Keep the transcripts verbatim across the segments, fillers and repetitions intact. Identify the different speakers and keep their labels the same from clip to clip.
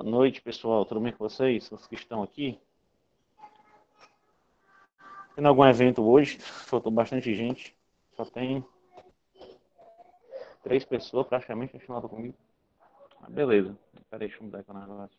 Speaker 1: Boa noite, pessoal. Tudo bem com vocês? Os que estão aqui? Tendo algum evento hoje? Faltou bastante gente. Só tem três pessoas praticamente continuando comigo. Ah, beleza. Peraí, deixa eu mudar aqui o negócio.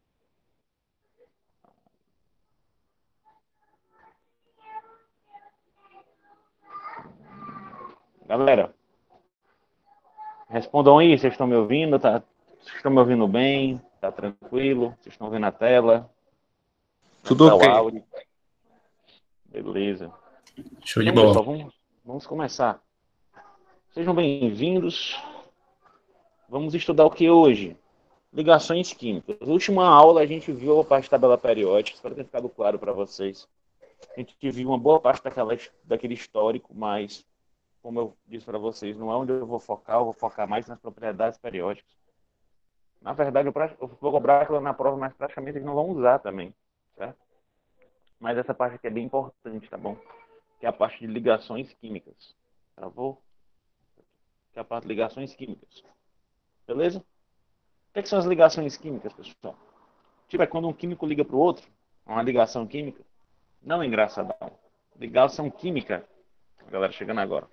Speaker 1: Galera, respondam aí. Vocês estão me ouvindo? Tá? Vocês estão me ouvindo bem? Tá tranquilo? Vocês estão vendo a tela? Como é que
Speaker 2: Tudo
Speaker 1: tá
Speaker 2: ok.
Speaker 1: o áudio? Beleza.
Speaker 2: Show de
Speaker 1: Então,
Speaker 2: bola.
Speaker 1: pessoal, vamos, vamos começar. Sejam bem-vindos. Vamos estudar o que hoje? Ligações químicas. Na última aula a gente viu a parte da tabela periódica, espero ter ficado claro para vocês. A gente viu uma boa parte daquela, daquele histórico, mas, como eu disse para vocês, não é onde eu vou focar, eu vou focar mais nas propriedades periódicas. Na verdade, eu, eu vou cobrar aquilo na prova, mas praticamente eles não vão usar também, certo? Mas essa parte aqui é bem importante, tá bom? Que é a parte de ligações químicas. Travou? Que é a parte de ligações químicas. Beleza? O que, é que são as ligações químicas, pessoal? Tipo, é quando um químico liga para o outro, uma ligação química. Não é engraçadão. Ligação química, a galera chegando agora.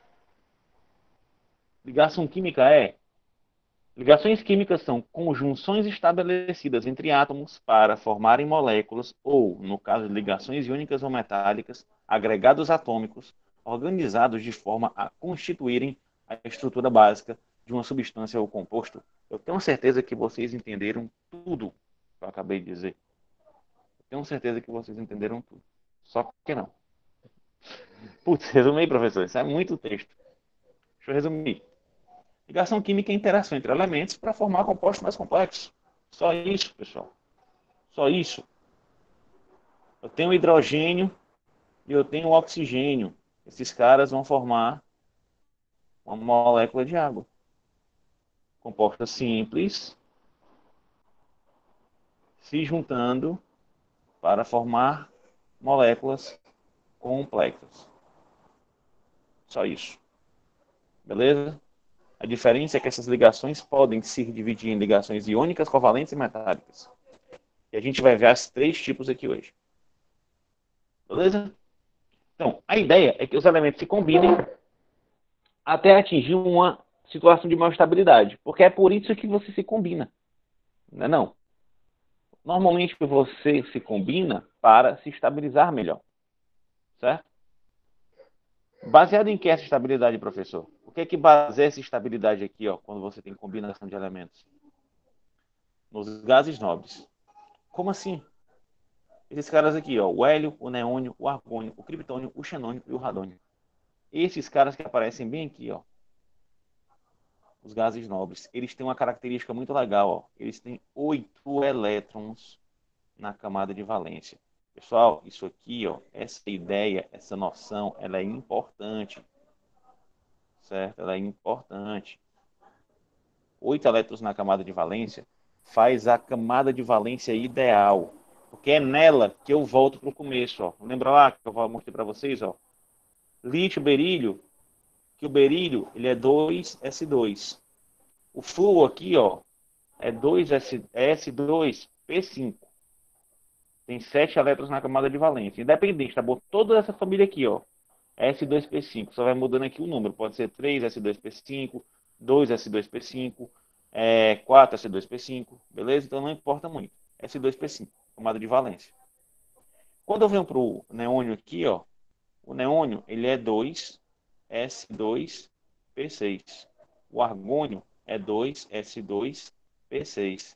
Speaker 1: Ligação química é... Ligações químicas são conjunções estabelecidas entre átomos para formarem moléculas ou, no caso de ligações iônicas ou metálicas, agregados atômicos organizados de forma a constituírem a estrutura básica de uma substância ou composto. Eu tenho certeza que vocês entenderam tudo que eu acabei de dizer. Eu tenho certeza que vocês entenderam tudo. Só que não. Putz, resumi, professor. Isso é muito texto. Deixa eu resumir. Ligação química é interação entre elementos para formar compostos mais complexos. Só isso, pessoal. Só isso. Eu tenho hidrogênio e eu tenho oxigênio. Esses caras vão formar uma molécula de água. Composta simples, se juntando para formar moléculas complexas. Só isso. Beleza? A diferença é que essas ligações podem se dividir em ligações iônicas, covalentes e metálicas. E a gente vai ver os três tipos aqui hoje. Beleza? Então, a ideia é que os elementos se combinem até atingir uma situação de maior estabilidade. Porque é por isso que você se combina. Não é não? Normalmente você se combina para se estabilizar melhor. Certo? Baseado em que essa estabilidade, professor? O que é que baseia essa estabilidade aqui, ó, quando você tem combinação de elementos? Nos gases nobres. Como assim? Esses caras aqui, ó, o hélio, o neônio, o argônio, o criptônio, o xenônio e o radônio. Esses caras que aparecem bem aqui, ó, os gases nobres, eles têm uma característica muito legal, ó. Eles têm oito elétrons na camada de valência. Pessoal, isso aqui, ó, essa ideia, essa noção, ela é importante, certo? Ela é importante. Oito elétrons na camada de valência faz a camada de valência ideal, porque é nela que eu volto para o começo, ó. Lembra lá que eu mostrei para vocês, ó? Lítio, berílio, que o berílio ele é dois S dois. O flúor aqui, ó, é dois S dois P cinco. Tem sete elétrons na camada de valência. Independente, tá bom? Toda essa família aqui, ó, S dois P cinco. Só vai mudando aqui o número. Pode ser três S dois P cinco, dois S dois P cinco, é, quatro S dois P cinco, beleza? Então não importa muito. S dois P cinco, camada de valência. Quando eu venho pro neônio aqui, ó, o neônio, ele é dois S dois P seis. O argônio é dois S dois P seis.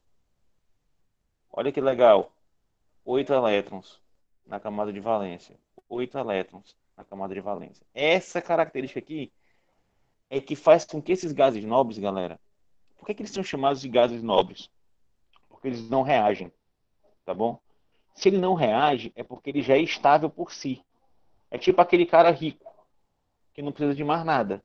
Speaker 1: Olha que legal. Oito elétrons na camada de valência. Oito elétrons na camada de valência. Essa característica aqui é que faz com que esses gases nobres, galera, por que, que eles são chamados de gases nobres? Porque eles não reagem, tá bom? Se ele não reage, é porque ele já é estável por si. É tipo aquele cara rico, que não precisa de mais nada.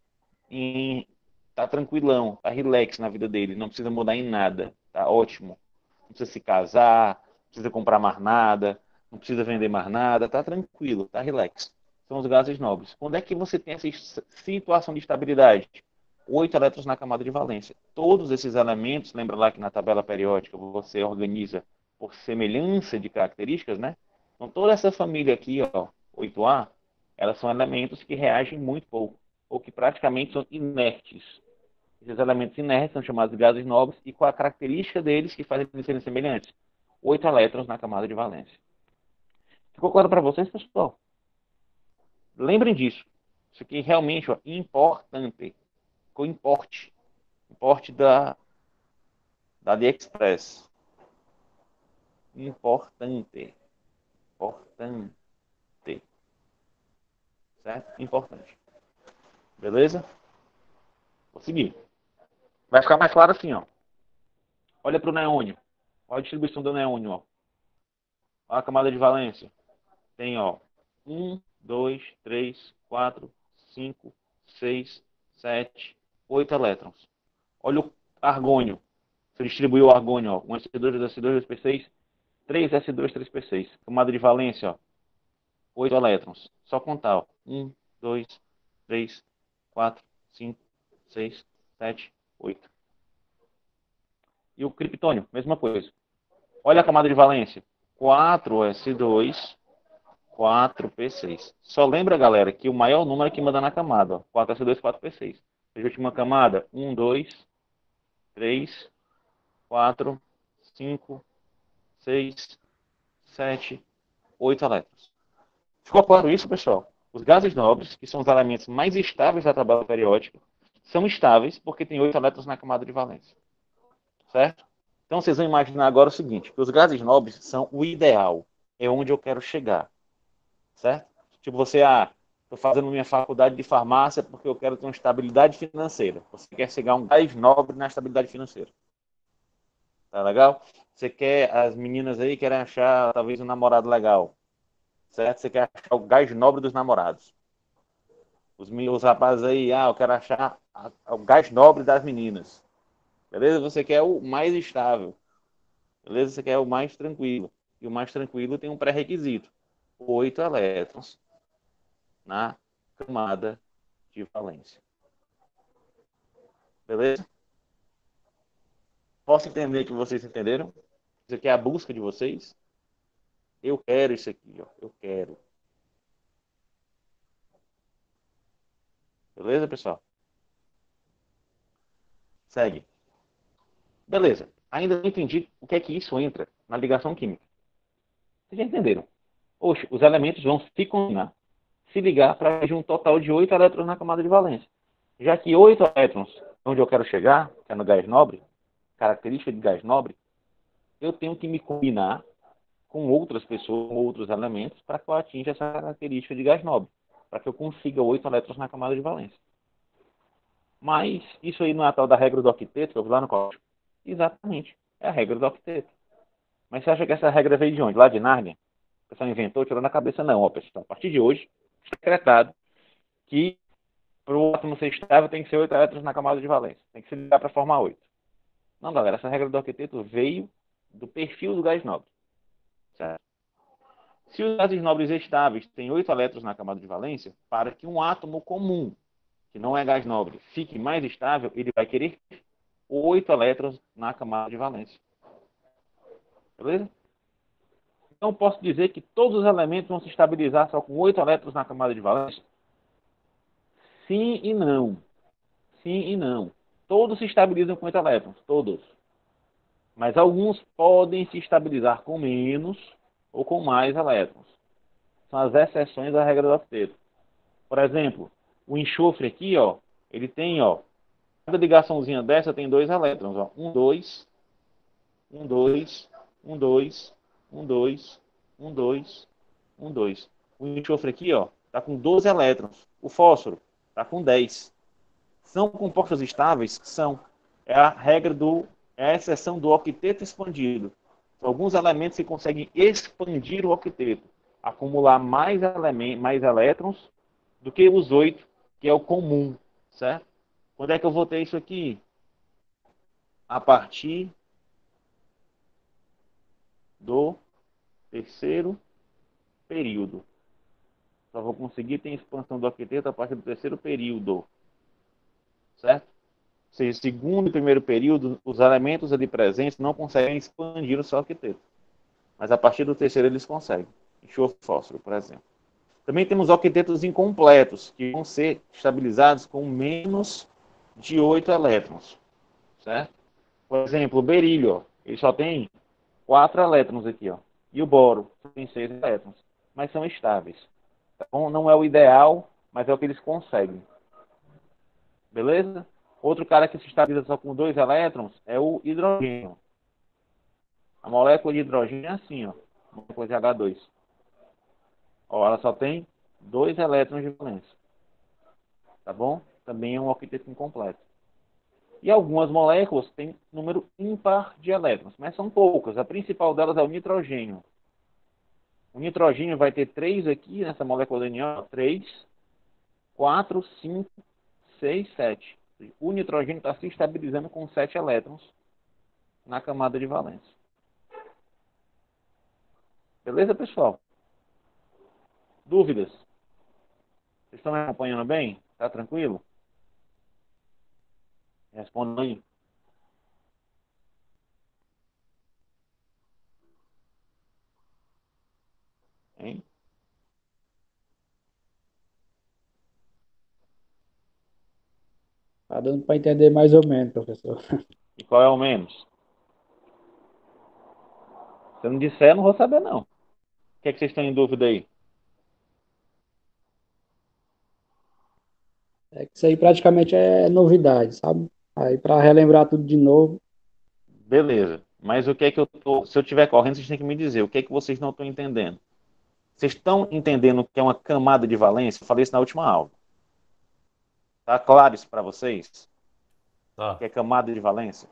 Speaker 1: E tá tranquilão, tá relax na vida dele, não precisa mudar em nada, tá ótimo. Não precisa se casar, não precisa comprar mais nada, não precisa vender mais nada, tá tranquilo, tá relax. São os gases nobres. Quando é que você tem essa situação de estabilidade? oito elétrons na camada de valência. Todos esses elementos, lembra lá que na tabela periódica você organiza por semelhança de características, né? Então toda essa família aqui, ó, oito A, elas são elementos que reagem muito pouco, ou que praticamente são inertes. Esses elementos inertes são chamados de gases nobres, e qual a característica deles que faz eles serem semelhantes? Oito elétrons na camada de valência. Ficou claro para vocês, pessoal? Lembrem disso. Isso aqui realmente é importante. Ficou importe. Importe da, da AliExpress. Importante. Importante. Certo? Importante. Beleza? Vou seguir. Vai ficar mais claro assim, ó. Olha para o neônio. Olha a distribuição do neônio, ó. Olha a camada de valência. Tem, ó, um, dois, três, quatro, cinco, seis, sete, oito elétrons. Olha o argônio. Você distribuiu o argônio, ó. um S dois, dois S dois, dois P seis, três S dois, três P seis. Camada de valência, ó. oito elétrons. Só contar, ó. um, dois, três, quatro, cinco, seis, sete, oito. E o criptônio, mesma coisa. Olha a camada de valência. quatro S dois, quatro P seis. Só lembra, galera, que o maior número é que manda na camada. Ó. quatro S dois, quatro P seis. A última camada, um, dois, três, quatro, cinco, seis, sete, oito elétrons. Ficou claro isso, pessoal? Os gases nobres, que são os elementos mais estáveis da tabela periódica, são estáveis porque tem oito elétrons na camada de valência. Certo? Então vocês vão imaginar agora o seguinte, que os gases nobres são o ideal, é onde eu quero chegar. Certo? Tipo, você, ah, estou fazendo minha faculdade de farmácia porque eu quero ter uma estabilidade financeira. Você quer chegar a um gás nobre na estabilidade financeira. Tá legal? Você quer, as meninas aí querem achar talvez um namorado legal. Certo? Você quer achar o gás nobre dos namorados. Os, os rapazes aí, ah, eu quero achar a, a, o gás nobre das meninas. Beleza? Você quer o mais estável. Beleza? Você quer o mais tranquilo. E o mais tranquilo tem um pré-requisito. Oito elétrons na camada de valência. Beleza? Posso entender que vocês entenderam? Isso aqui é a busca de vocês? Eu quero isso aqui, ó. Eu quero. Beleza, pessoal? Segue. Beleza. Ainda não entendi o que é que isso entra na ligação química. Vocês já entenderam? Oxe, os elementos vão se combinar, se ligar para atingir um total de oito elétrons na camada de valência. Já que oito elétrons, onde eu quero chegar, que é no gás nobre, característica de gás nobre, eu tenho que me combinar com outras pessoas, com outros elementos, para que eu atinja essa característica de gás nobre, para que eu consiga oito elétrons na camada de valência. Mas isso aí não é a tal da regra do octeto, que eu vi lá no código? Exatamente, é a regra do octeto. Mas você acha que essa regra veio de onde? Lá de Nárnia? O pessoal inventou, tirou na cabeça? Não, ó, pessoal. A partir de hoje, decretado que para o átomo ser estável tem que ser oito elétrons na camada de valência. Tem que se ligar para formar oito. Não, galera, essa regra do octeto veio do perfil do gás nobre. Certo? Se os gases nobres estáveis têm oito elétrons na camada de valência, para que um átomo comum, que não é gás nobre, fique mais estável, ele vai querer oito elétrons na camada de valência. Beleza? Então, posso dizer que todos os elementos vão se estabilizar só com oito elétrons na camada de valência? Sim e não. Sim e não. Todos se estabilizam com oito elétrons. Todos. Mas alguns podem se estabilizar com menos ou com mais elétrons. São as exceções à regra do octeto. Por exemplo, o enxofre aqui, ó, ele tem, ó, cada ligaçãozinha dessa tem dois elétrons, ó. Um, dois, um, dois, um, dois, um, dois, um, dois, um, dois. O enxofre aqui, ó, tá com doze elétrons. O fósforo tá com dez. São compostos estáveis? São. É a regra do, é a exceção do octeto expandido. São alguns elementos que conseguem expandir o octeto, acumular mais, elementos, mais elétrons do que os oito, que é o comum, certo? Quando é que eu vou ter isso aqui? A partir do terceiro período. Só vou conseguir ter expansão do octeto a partir do terceiro período, certo? seja, segundo e primeiro período, os elementos ali presentes não conseguem expandir o seu octeto. Mas a partir do terceiro eles conseguem. Enxofre e fósforo, por exemplo. Também temos octetos incompletos, que vão ser estabilizados com menos de oito elétrons. Certo? Por exemplo, o berílio, ó, ele só tem quatro elétrons aqui. Ó, e o boro tem seis elétrons. Mas são estáveis. Então, não é o ideal, mas é o que eles conseguem. Beleza? Outro cara que se estabiliza só com dois elétrons é o hidrogênio. A molécula de hidrogênio é assim, ó. Molécula de agá dois. Ó, ela só tem dois elétrons de valência. Tá bom? Também é um octeto incompleto. E algumas moléculas têm número ímpar de elétrons, mas são poucas. A principal delas é o nitrogênio. O nitrogênio vai ter três aqui nessa molécula D N A. três, quatro, cinco, seis, sete. O nitrogênio está se estabilizando com sete elétrons na camada de valência. Beleza, pessoal? Dúvidas? Vocês estão me acompanhando bem? Tá tranquilo? Respondam aí. Hein?
Speaker 2: Tá dando para entender mais ou menos, professor.
Speaker 1: E qual é o menos? Se eu não disser, eu não vou saber, não. O que é que vocês estão em dúvida aí?
Speaker 2: É que isso aí praticamente é novidade, sabe? Aí para relembrar tudo de novo,
Speaker 1: Beleza. Mas o que é que eu tô... Se eu estiver correndo, vocês têm que me dizer. O que é que vocês não estão entendendo? Vocês estão entendendo o que é uma camada de valência? Eu falei isso na última aula. Tá claro isso para vocês? O que
Speaker 3: Tá.
Speaker 1: é camada de valência?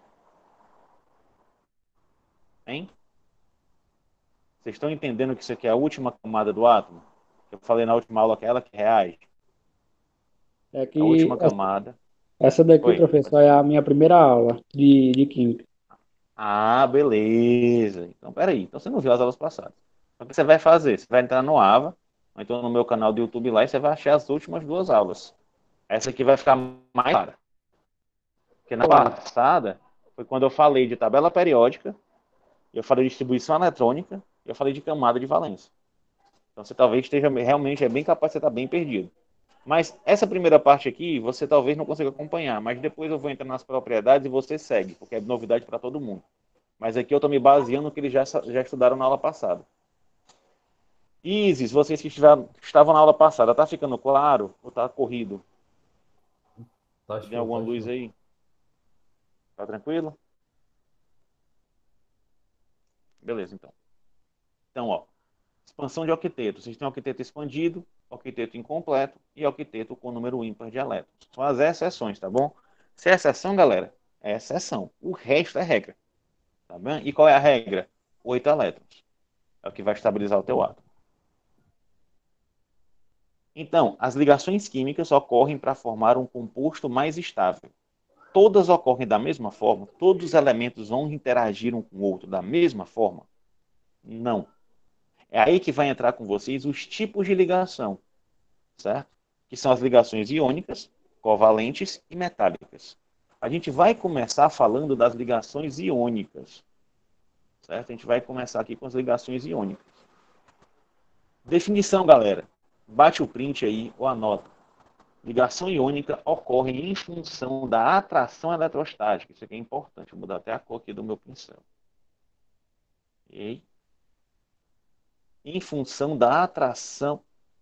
Speaker 1: Hein? Vocês estão entendendo que isso aqui é a última camada do átomo? Eu falei na última aula que é ela que reage.
Speaker 2: é
Speaker 1: A
Speaker 2: que
Speaker 1: última
Speaker 2: essa
Speaker 1: camada.
Speaker 2: essa daqui,
Speaker 1: Oi.
Speaker 2: professor, é a minha primeira aula de, de química.
Speaker 1: Ah, beleza. Então, peraí. Então você não viu as aulas passadas. Então, o que você vai fazer? Você vai entrar no Ava, ou então no meu canal do YouTube lá, e você vai achar as últimas duas aulas. Essa aqui vai ficar mais clara. Porque na
Speaker 2: Pronto.
Speaker 1: passada foi quando eu falei de tabela periódica, eu falei de distribuição eletrônica, e eu falei de camada de valência. Então você talvez esteja realmente, é bem capaz de você estar bem perdido. Mas essa primeira parte aqui, você talvez não consiga acompanhar, mas depois eu vou entrar nas propriedades e você segue, porque é novidade para todo mundo. Mas aqui eu estou me baseando no que eles já, já estudaram na aula passada. Isis, vocês que estiveram, estavam na aula passada, tá ficando claro ou tá corrido?
Speaker 3: Tá
Speaker 1: Tem
Speaker 3: show,
Speaker 1: alguma
Speaker 3: tá
Speaker 1: luz
Speaker 3: show.
Speaker 1: aí? Tá tranquilo? Beleza, então. Então, ó, expansão de octeto. Vocês têm octeto expandido, octeto incompleto e octeto com número ímpar de elétrons. São as exceções, tá bom? Se é exceção, galera, é exceção. O resto é regra, tá bem? E qual é a regra? Oito elétrons. É o que vai estabilizar o teu átomo. Então, as ligações químicas ocorrem para formar um composto mais estável. Todas ocorrem da mesma forma? Todos os elementos vão interagir um com o outro da mesma forma? Não. É aí que vai entrar com vocês os tipos de ligação, certo? Que são as ligações iônicas, covalentes e metálicas. A gente vai começar falando das ligações iônicas, certo? A gente vai começar aqui com as ligações iônicas. Definição, galera. Bate o print aí ou anota. Ligação iônica ocorre em função da atração eletrostática. Isso aqui é importante. Vou mudar até a cor aqui do meu pincel. E em função da atração,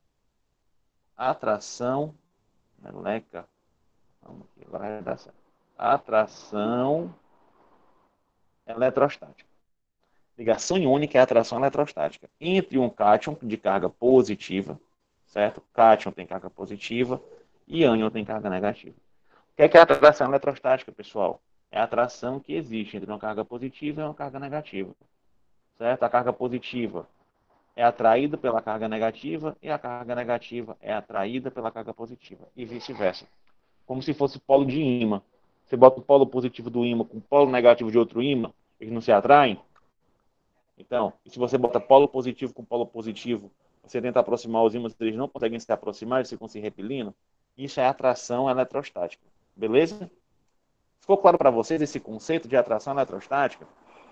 Speaker 1: atração, meleca, vamos aqui, vai dar certo. Atração eletrostática. Ligação iônica é a atração eletrostática entre um cátion de carga positiva, certo? Cátion tem carga positiva e ânion tem carga negativa. O que é, que é a atração eletrostática, pessoal? É a atração que existe entre uma carga positiva e uma carga negativa, certo? A carga positiva é atraída pela carga negativa e a carga negativa é atraída pela carga positiva e vice-versa. Como se fosse polo de ímã. Você bota o polo positivo do ímã com o polo negativo de outro ímã, eles não se atraem? Então, se você bota polo positivo com polo positivo, você tenta aproximar os ímãs, eles não conseguem se aproximar, eles ficam se repelindo. Isso é atração eletrostática. Beleza? Ficou claro para vocês esse conceito de atração eletrostática?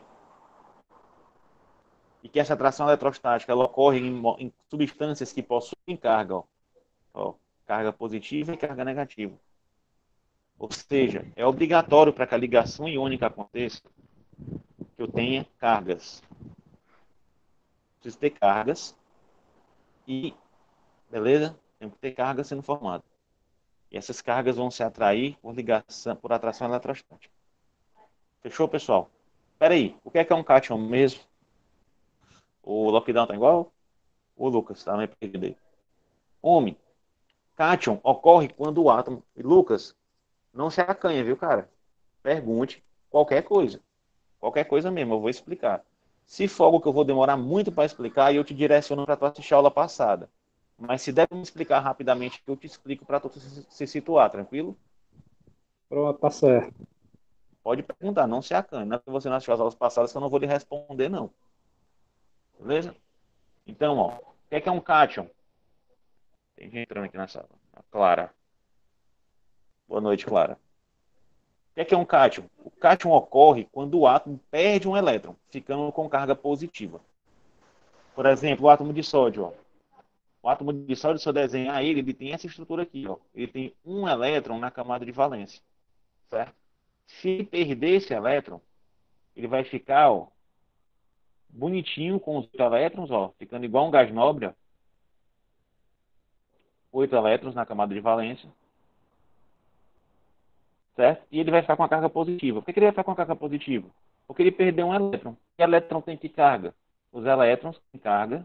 Speaker 1: E que essa atração eletrostática ela ocorre em, em substâncias que possuem carga, ó, ó, carga positiva e carga negativa. Ou seja, é obrigatório para que a ligação iônica aconteça que eu tenha cargas. Preciso ter cargas e, beleza? Tem que ter cargas sendo formadas. E essas cargas vão se atrair por ligação, por atração eletrostática. Fechou, pessoal? Espera aí, o que é que é um cátion mesmo? O lockdown tá igual? O Lucas, tá meio perdido aí. Homem, cátion ocorre quando o átomo... E Lucas, não se acanha, viu, cara? Pergunte qualquer coisa. Qualquer coisa mesmo, eu vou explicar. Se for algo que eu vou demorar muito para explicar, eu te direciono para tu assistir a aula passada. Mas se deve me explicar rapidamente, eu te explico para tu se, se situar, tranquilo?
Speaker 2: Pronto, tá certo.
Speaker 1: Pode perguntar, não se acanhe. Não é porque você não assistiu as aulas passadas que eu não vou lhe responder, não. Beleza? Então, ó, o que é, que é um cátion? Tem gente entrando aqui na sala. A Clara. Boa noite, Clara. O que é, que é um cátion? O cátion ocorre quando o átomo perde um elétron, ficando com carga positiva. Por exemplo, o átomo de sódio, ó. O átomo de sódio, se eu desenhar ele, ele tem essa estrutura aqui, ó. Ele tem um elétron na camada de valência, certo? Se ele perder esse elétron, ele vai ficar, ó, bonitinho com os oito elétrons, ó, ficando igual um gás nobre, ó. Oito elétrons na camada de valência, certo? E ele vai ficar com a carga positiva. Por que ele vai ficar com a carga positiva? Porque ele perdeu um elétron. Que elétron tem que carga? Os elétrons têm carga,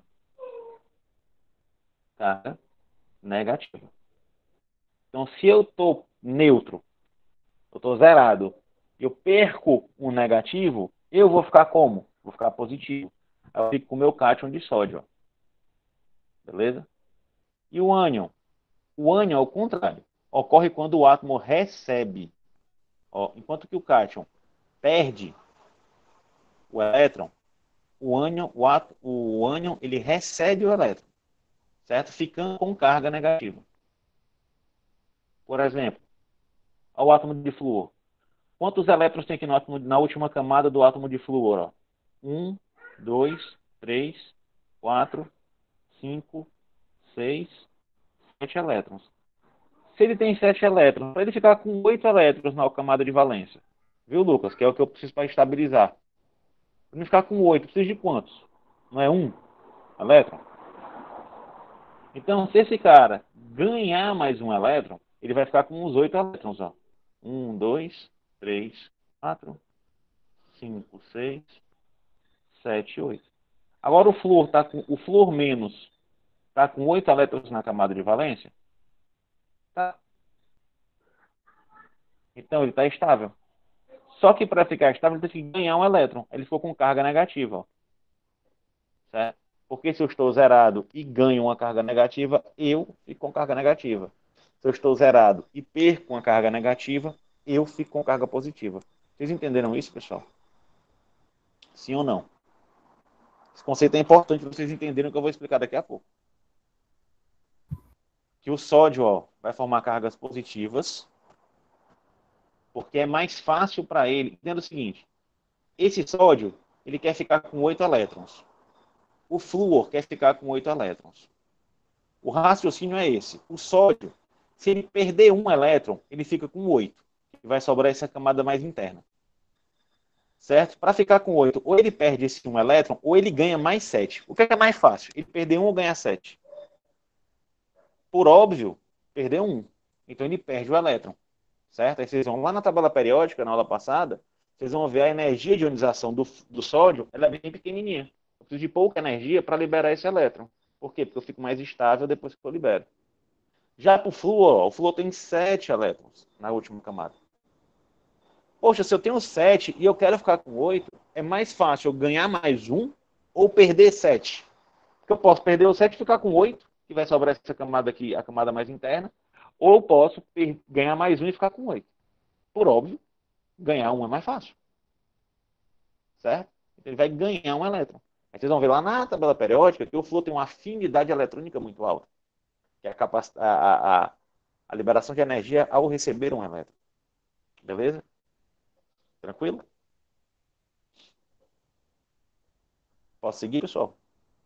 Speaker 1: carga negativa. Então, se eu estou neutro, eu estou zerado, eu perco um negativo, eu vou ficar como? Vou ficar positivo. Aí eu fico com o meu cátion de sódio. Ó. Beleza? E o ânion? O ânion é o contrário. Ocorre quando o átomo recebe. Ó, enquanto que o cátion perde o elétron, o ânion, o, átomo, o ânion ele recebe o elétron, certo? Ficando com carga negativa. Por exemplo, o átomo de flúor. Quantos elétrons tem aqui no átomo, na última camada do átomo de flúor? Ó? Um, dois, três, quatro, cinco, seis, sete elétrons. Se ele tem sete elétrons, para ele ficar com oito elétrons na camada de valência. Viu, Lucas? Que é o que eu preciso para estabilizar. Para ele ficar com oito, preciso de quantos? Não é um elétron? Então, se esse cara ganhar mais um elétron, ele vai ficar com os oito elétrons. Ó. Um, dois, três, quatro, cinco, seis, sete, oito. Agora o flúor tá com o flúor menos está com oito elétrons na camada de valência. Tá. Então ele está estável. Só que para ficar estável ele tem que ganhar um elétron. Ele ficou com carga negativa. Ó. Certo? Porque se eu estou zerado e ganho uma carga negativa, eu fico com carga negativa. Se eu estou zerado e perco uma carga negativa, eu fico com carga positiva. Vocês entenderam isso, pessoal? Sim ou não? Esse conceito é importante para vocês entenderem o que eu vou explicar daqui a pouco. Que o sódio, ó, vai formar cargas positivas, porque é mais fácil para ele. Entenda o seguinte, esse sódio, ele quer ficar com oito elétrons. O flúor quer ficar com oito elétrons. O raciocínio é esse. O sódio, se ele perder um elétron, ele fica com oito. E vai sobrar essa camada mais interna. Certo? Para ficar com oito, ou ele perde esse um elétron, ou ele ganha mais sete. O que é mais fácil? Ele perder um ou ganhar sete? Por óbvio, perder um. Então ele perde o elétron. Certo? Aí vocês vão lá na tabela periódica, na aula passada, vocês vão ver a energia de ionização do, do sódio, ela é bem pequenininha. Eu preciso de pouca energia para liberar esse elétron. Por quê? Porque eu fico mais estável depois que eu libero. Já para o flúor, ó, o flúor tem sete elétrons na última camada. Poxa, se eu tenho sete e eu quero ficar com oito, é mais fácil eu ganhar mais um ou perder sete. Porque eu posso perder o sete e ficar com oito, que vai sobrar essa camada aqui, a camada mais interna, ou eu posso ganhar mais um e ficar com oito. Por óbvio, ganhar um é mais fácil. Certo? Então ele vai ganhar um elétron. Aí vocês vão ver lá na tabela periódica que o flúor tem uma afinidade eletrônica muito alta, que é a, capac... a, a, a liberação de energia ao receber um elétron. Beleza? Tranquilo? Posso seguir, pessoal?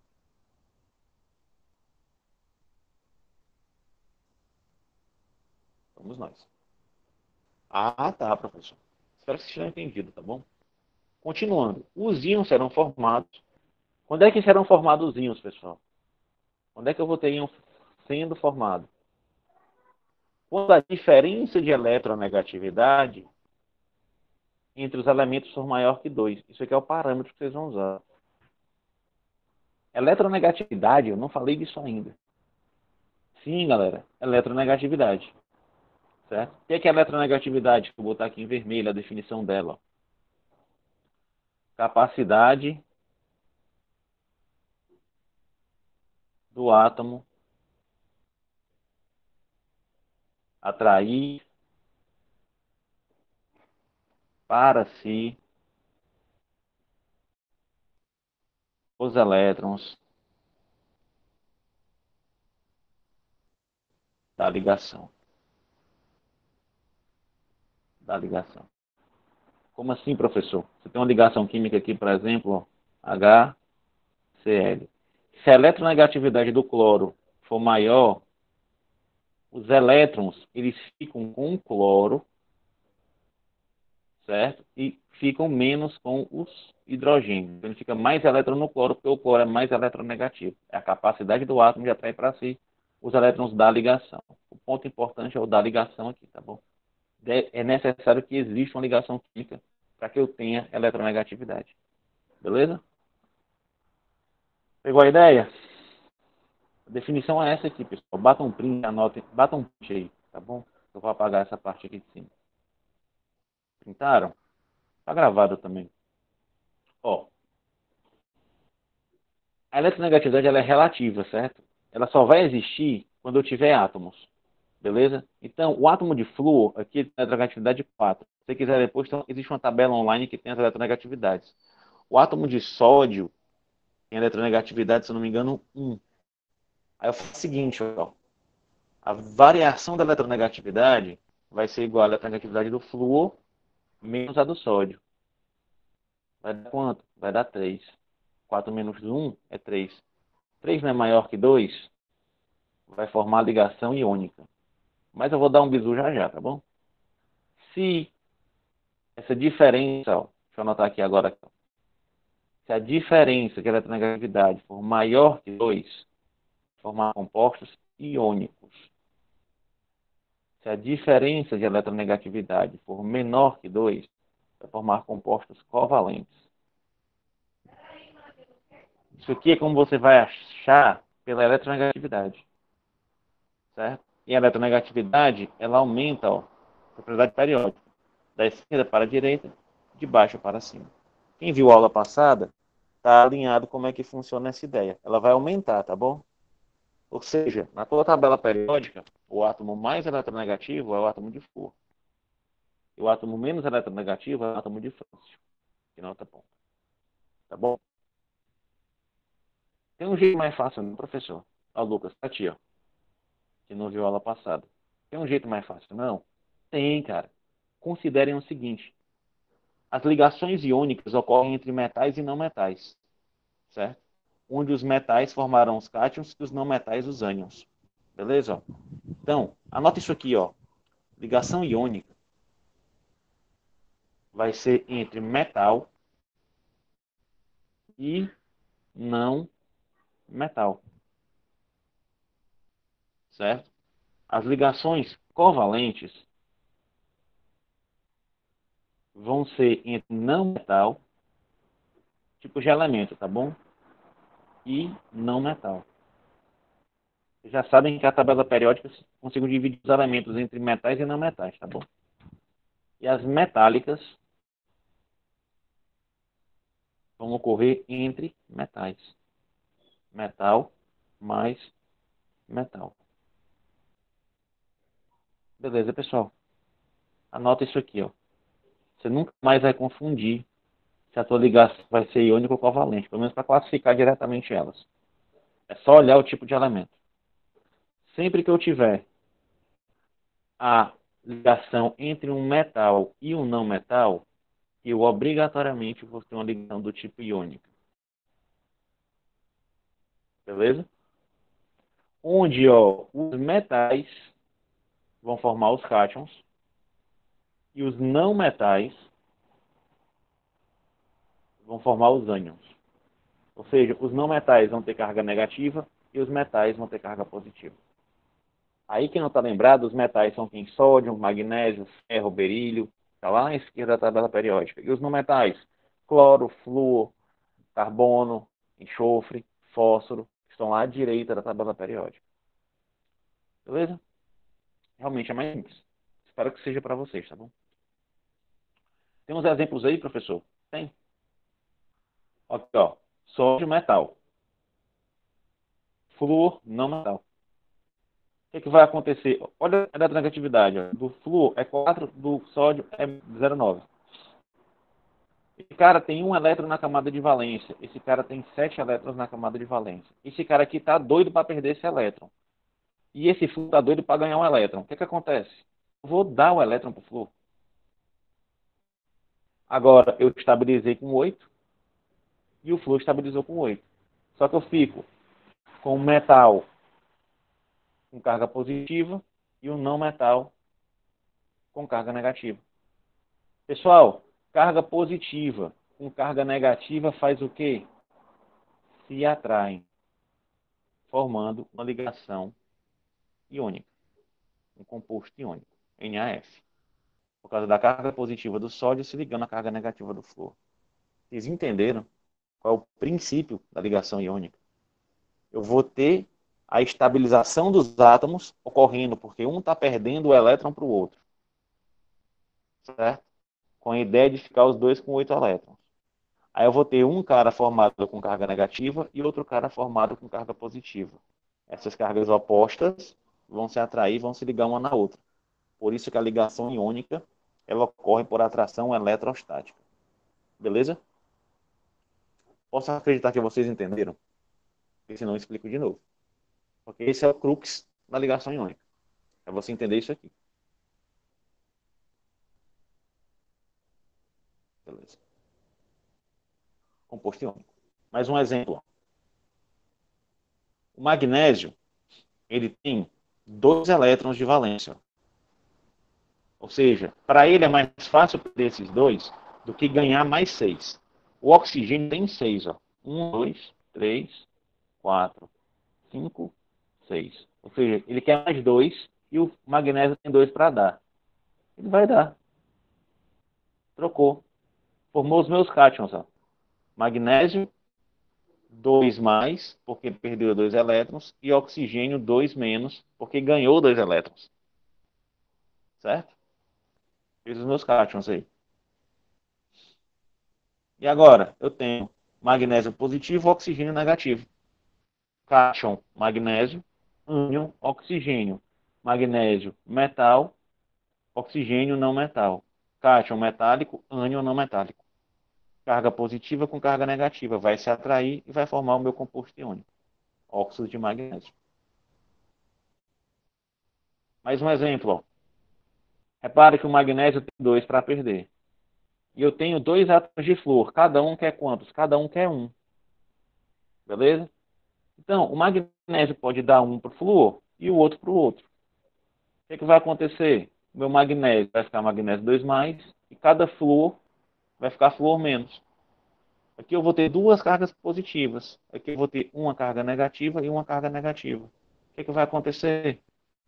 Speaker 1: Vamos nós. Ah, tá, professor. Espero que vocês tenham entendido, tá bom? Continuando. Os íons serão formados. Quando é que serão formados os íons, pessoal? Quando é que eu vou ter íon sendo formado? Quando a diferença de eletronegatividade entre os elementos for maior que dois. Isso aqui é o parâmetro que vocês vão usar. Eletronegatividade, eu não falei disso ainda. Sim, galera, eletronegatividade. Certo? O que é, que é eletronegatividade? Vou botar aqui em vermelho a definição dela. Capacidade do átomo atrair para si os elétrons da ligação. Da ligação. Como assim, professor? Você tem uma ligação química aqui, por exemplo, H C L. Se a eletronegatividade do cloro for maior, os elétrons eles ficam com o cloro, certo? E ficam menos com os hidrogênios. Então, ele fica mais elétron no cloro, porque o cloro é mais eletronegativo. É a capacidade do átomo de atrair para si os elétrons da ligação. O ponto importante é o da ligação aqui, tá bom? É necessário que exista uma ligação química para que eu tenha eletronegatividade. Beleza? Pegou a ideia? A definição é essa aqui, pessoal. Bata um print, anotem, bata um print aí, tá bom? Eu vou apagar essa parte aqui de cima. Printaram? Tá gravado também. Ó, a eletronegatividade ela é relativa, certo? Ela só vai existir quando eu tiver átomos. Beleza? Então, o átomo de flúor aqui tem eletronegatividade quatro. Se você quiser depois, então, existe uma tabela online que tem as eletronegatividades. O átomo de sódio tem eletronegatividade, se eu não me engano, um. Aí eu faço o seguinte, ó. A variação da eletronegatividade vai ser igual à eletronegatividade do flúor menos a do sódio. Vai dar quanto? Vai dar três. quatro menos um é três. três não é maior que dois? Vai formar ligação iônica. Mas eu vou dar um bisu já já, tá bom? Se essa diferença, ó, deixa eu anotar aqui agora. Se a diferença de eletronegatividade for maior que dois, formar compostos iônicos. Se a diferença de eletronegatividade for menor que dois, vai formar compostos covalentes. Isso aqui é como você vai achar pela eletronegatividade. Certo? E a eletronegatividade, ela aumenta, ó, a propriedade periódica. Da esquerda para a direita, de baixo para cima. Quem viu a aula passada, está alinhado como é que funciona essa ideia. Ela vai aumentar, tá bom? Ou seja, na tua tabela periódica, o átomo mais eletronegativo é o átomo de flúor. E o átomo menos eletronegativo é o átomo de frúncio. Que não tá bom. Tá bom? Tem um jeito mais fácil, não, professor? Ó, Lucas, tá aqui, ó. Que não viu a aula passada. Tem um jeito mais fácil, não? Tem, cara. Considerem o seguinte. As ligações iônicas ocorrem entre metais e não metais. Certo? Onde os metais formarão os cátions e os não metais os ânions. Beleza? Então, anota isso aqui, ó. Ligação iônica vai ser entre metal e não metal. Certo? As ligações covalentes vão ser entre não metal, tipo de elemento, tá bom? E não metal. Vocês já sabem que a tabela periódica consigo dividir os elementos entre metais e não metais, tá bom? E as metálicas vão ocorrer entre metais. Metal mais metal. Beleza, pessoal? Anota isso aqui, ó. Você nunca mais vai confundir se a tua ligação vai ser iônica ou covalente, pelo menos para classificar diretamente elas. É só olhar o tipo de elemento. Sempre que eu tiver a ligação entre um metal e um não metal, eu obrigatoriamente vou ter uma ligação do tipo iônica. Beleza? Onde, ó, os metais vão formar os cátions e os não metais vão formar os ânions. Ou seja, os não metais vão ter carga negativa e os metais vão ter carga positiva. Aí, quem não está lembrado, os metais são quem? Sódio, magnésio, ferro, berílio. Está lá na esquerda da tabela periódica. E os não metais? Cloro, flúor, carbono, enxofre, fósforo. Estão lá à direita da tabela periódica. Beleza? Realmente é mais simples. Espero que seja para vocês, tá bom? Tem uns exemplos aí, professor? Tem. Aqui, ó. Sódio, metal. Flúor, não metal. O que, é que vai acontecer? Olha a negatividade. Ó. Do flúor é quatro, do sódio é zero vírgula nove. Esse cara tem um elétron na camada de valência. Esse cara tem sete elétrons na camada de valência. Esse cara aqui tá doido para perder esse elétron. E esse flúor tá doido para ganhar um elétron. O que, é que acontece? Eu vou dar o elétron pro flúor. Agora, eu estabilizei com oito e o flúor estabilizou com oito. Só que eu fico com um metal com carga positiva e um não metal com carga negativa. Pessoal, carga positiva com carga negativa faz o quê? Se atraem, formando uma ligação iônica, um composto iônico, N A F. Por causa da carga positiva do sódio se ligando à carga negativa do flúor. Vocês entenderam qual é o princípio da ligação iônica? Eu vou ter a estabilização dos átomos ocorrendo porque um está perdendo o elétron para o outro. Certo? Com a ideia de ficar os dois com oito elétrons. Aí eu vou ter um cara formado com carga negativa e outro cara formado com carga positiva. Essas cargas opostas vão se atrair, vão se ligar uma na outra. Por isso que a ligação iônica ela ocorre por atração eletrostática. Beleza? Posso acreditar que vocês entenderam? Porque senão eu explico de novo. Porque esse é o crux da ligação iônica. É você entender isso aqui. Beleza. Composto iônico. Mais um exemplo. O magnésio, ele tem dois elétrons de valência. Ou seja, para ele é mais fácil perder esses dois do que ganhar mais seis. O oxigênio tem seis. Ó. Um, dois, três, quatro, cinco, seis. Ou seja, ele quer mais dois e o magnésio tem dois para dar. Ele vai dar. Trocou. Formou os meus cátions. Ó. Magnésio, dois mais, porque perdeu dois elétrons, e oxigênio, dois menos, porque ganhou dois elétrons. Certo? Fiz os meus cátions aí. E agora, eu tenho magnésio positivo, oxigênio negativo. Cátion, magnésio, ânion, oxigênio. Magnésio, metal, oxigênio, não metal. Cátion, metálico, ânion, não metálico. Carga positiva com carga negativa. Vai se atrair e vai formar o meu composto iônico. Óxido de magnésio. Mais um exemplo. Ó. Repare que o magnésio tem dois para perder. E eu tenho dois átomos de flúor. Cada um quer quantos? Cada um quer um. Beleza? Então, o magnésio pode dar um para o flúor e o outro para o outro. O que, é que vai acontecer? O meu magnésio vai ficar magnésio dois mais e cada flúor vai ficar flúor menos. Aqui eu vou ter duas cargas positivas. Aqui eu vou ter uma carga negativa e uma carga negativa. O que, é que vai acontecer?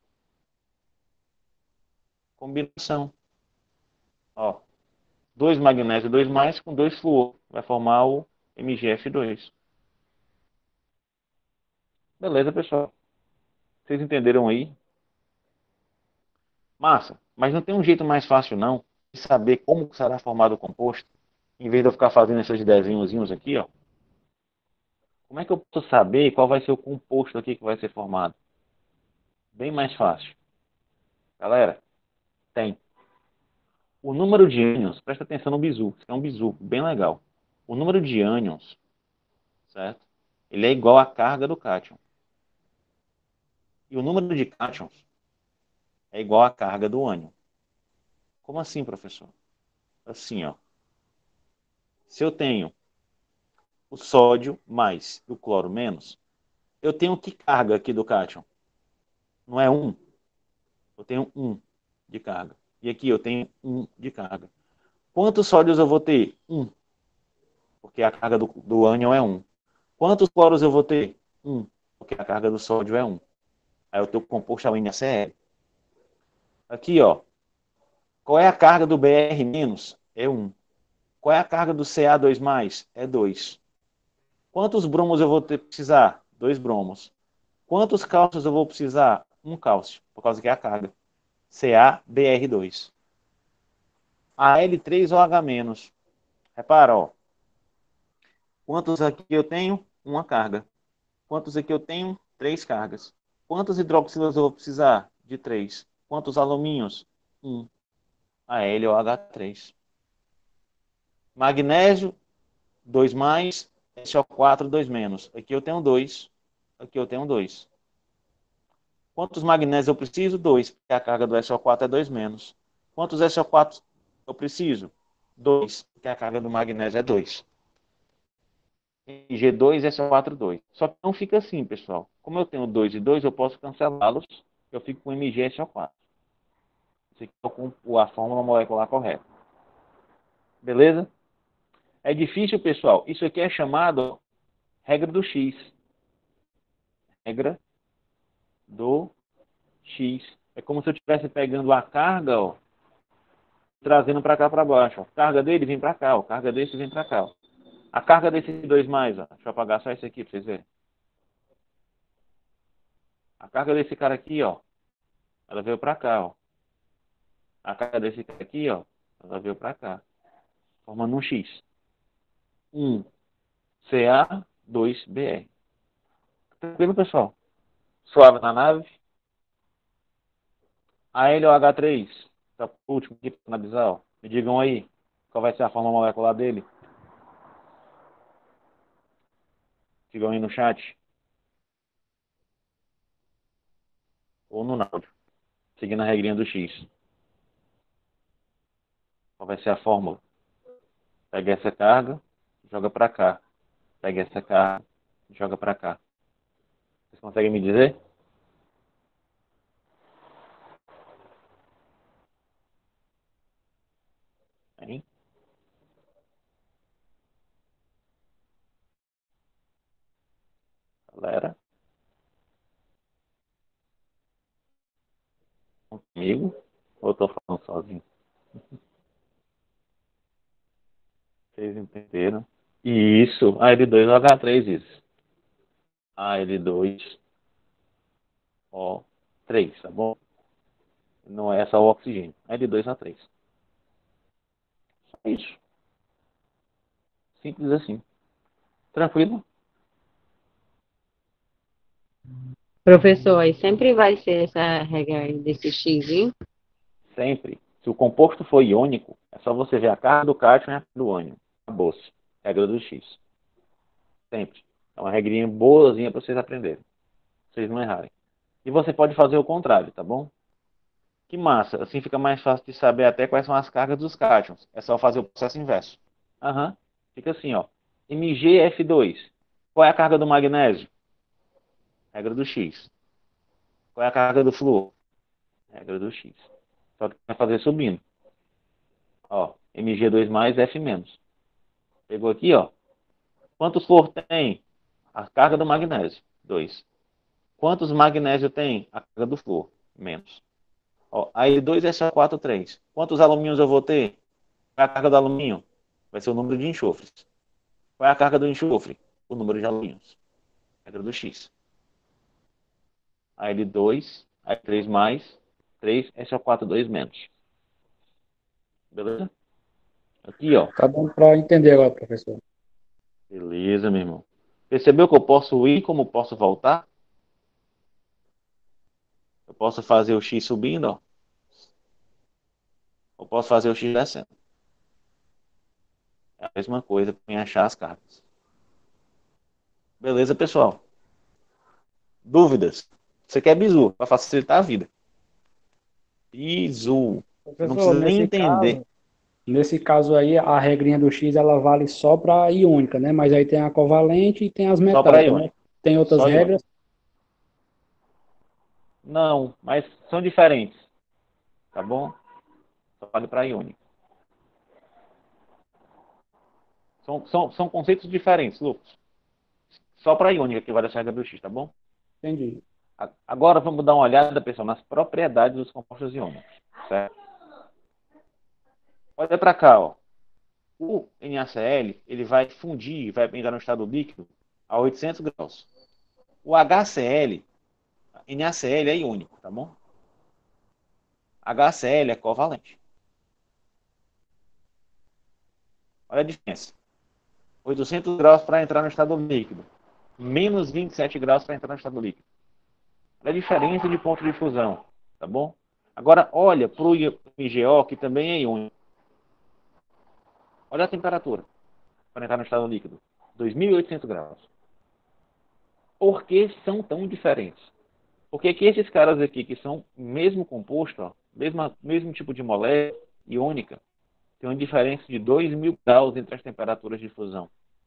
Speaker 1: Combinação. Ó, dois magnésio dois mais com dois flúor. Vai formar o M G F dois. Beleza, pessoal? Vocês entenderam aí? Massa. Mas não tem um jeito mais fácil, não, de saber como será formado o composto, em vez de eu ficar fazendo esses desenhozinhos aqui, ó. Como é que eu posso saber qual vai ser o composto aqui que vai ser formado? Bem mais fácil. Galera, tem. O número de ânions, presta atenção no bizu, isso é um bizu bem legal. O número de ânions, certo? Ele é igual à carga do cátion. E o número de cátions é igual à carga do ânion. Como assim, professor? Assim, ó. Se eu tenho o sódio mais o cloro menos, eu tenho que carga aqui do cátion? Não é um? Eu tenho um de carga. E aqui eu tenho um de carga. Quantos sódios eu vou ter? Um. Porque a carga do, do ânion é um. Quantos cloros eu vou ter? Um. Porque a carga do sódio é um. Aí eu tenho o composto é o N A C L. Aqui, ó. Qual é a carga do B R menos? É um. Qual é a carga do C A dois mais? É dois. Quantos bromos eu vou ter, precisar? Dois bromos. Quantos cálcios eu vou precisar? Um cálcio, por causa que é a carga. C A B R dois. A L três O H menos. Repara, ó. Quantos aqui eu tenho? Uma carga. Quantos aqui eu tenho? Três cargas. Quantos hidroxilas eu vou precisar? De três. Quantos alumínios? Um. A L O H três. Magnésio, dois mais. S O quatro, dois menos. Aqui eu tenho dois. Aqui eu tenho dois. Quantos magnésios eu preciso? dois, porque a carga do S O quatro é dois menos. Quantos S O quatro eu preciso? dois, porque a carga do magnésio é dois. G dois, S O quatro, dois. Só que não fica assim, pessoal. Como eu tenho dois e dois, eu posso cancelá-los. Eu fico com M G S O quatro. Esse aqui é com a fórmula molecular correta. Beleza? É difícil, pessoal. Isso aqui é chamado regra do X. Regra do X. É como se eu estivesse pegando a carga, ó, trazendo para cá para baixo. Ó. A carga dele vem para cá, ó. A carga desse vem para cá. Ó. A carga desse dois mais, ó. Deixa eu apagar só esse aqui para vocês verem. A carga desse cara aqui, ó, ela veio para cá, ó. A carga desse cara aqui, ó, ela veio para cá, formando um X. um C A dois B R. Tranquilo, pessoal? Suave na nave. A L O H três, tá por último aqui para analisar, ó. Me digam aí qual vai ser a forma molecular dele. Digam aí no chat. Ou no áudio. Seguindo a regrinha do X. Qual vai ser a fórmula? Pega essa carga, joga para cá. Pega essa carga, joga para cá. Vocês conseguem me dizer? Hein? Galera? Comigo? Ou eu tô falando sozinho? Vocês entenderam? Isso. A L dois O H três, isso. A L dois O três, tá bom? Não é só o oxigênio. L dois O três. Só isso. Simples assim. Tranquilo?
Speaker 4: Professor, aí sempre vai ser essa regra aí desse X, hein?
Speaker 1: Sempre. Se o composto for iônico, é só você ver a carga do cátion e a carga do ânion. Acabou-se. Regra do X. Sempre. É uma regrinha boazinha para vocês aprenderem. Pra vocês não errarem. E você pode fazer o contrário, tá bom? Que massa. Assim fica mais fácil de saber até quais são as cargas dos cátions. É só fazer o processo inverso. Aham. Uhum. Fica assim, ó. M G F dois. Qual é a carga do magnésio? Regra do X. Qual é a carga do flúor? Regra do X. Só que vai fazer subindo. Ó, M G dois mais, F menos. Pegou aqui, ó. Quantos flúor tem? A carga do magnésio, dois. Quantos magnésio tem? A carga do flúor, menos. Ó, aí dois S O quatro, três. Quantos alumínios eu vou ter? Qual é a carga do alumínio? Vai ser o número de enxofres. Qual é a carga do enxofre? O número de alumínios. Regra do X. A L dois, A L três mais, três S O quatro, dois menos. Beleza? Aqui, ó.
Speaker 2: Tá dando para entender agora, professor.
Speaker 1: Beleza, meu irmão. Percebeu que eu posso ir como posso voltar? Eu posso fazer o X subindo, ó. Eu posso fazer o X descendo. É a mesma coisa para achar as cargas. Beleza, pessoal? Dúvidas? Você quer bizu para facilitar a vida. Bizu. Você não
Speaker 2: Professor,
Speaker 1: precisa nem
Speaker 2: nesse
Speaker 1: entender.
Speaker 2: caso, Nesse caso aí, a regrinha do X ela vale só para iônica, né? Mas aí tem a covalente e tem as
Speaker 1: Só para
Speaker 2: metálicas, né?
Speaker 1: iônica.
Speaker 2: Tem outras
Speaker 1: Só iônica.
Speaker 2: regras?
Speaker 1: Não, mas são diferentes, tá bom? Só vale para iônica. São, são, são conceitos diferentes, Lucas. Só para iônica que vale a regra do X, tá bom?
Speaker 2: Entendi.
Speaker 1: Agora vamos dar uma olhada, pessoal, nas propriedades dos compostos iônicos, certo? Olha para cá, ó. O NaCl ele vai fundir, vai entrar no estado líquido a oitocentos graus. O HCl, NaCl é iônico, tá bom? HCl é covalente. Olha a diferença. oitocentos graus para entrar no estado líquido. Menos vinte e sete graus para entrar no estado líquido. Olha a diferença de ponto de fusão, tá bom? Agora, olha para o I G O, que também é iônico. Olha a temperatura para entrar no estado líquido. dois mil e oitocentos graus. Por que são tão diferentes? Porque que esses caras aqui, que são mesmo composto, ó, mesmo, mesmo tipo de molécula iônica, tem uma diferença de dois mil graus entre as temperaturas de fusão.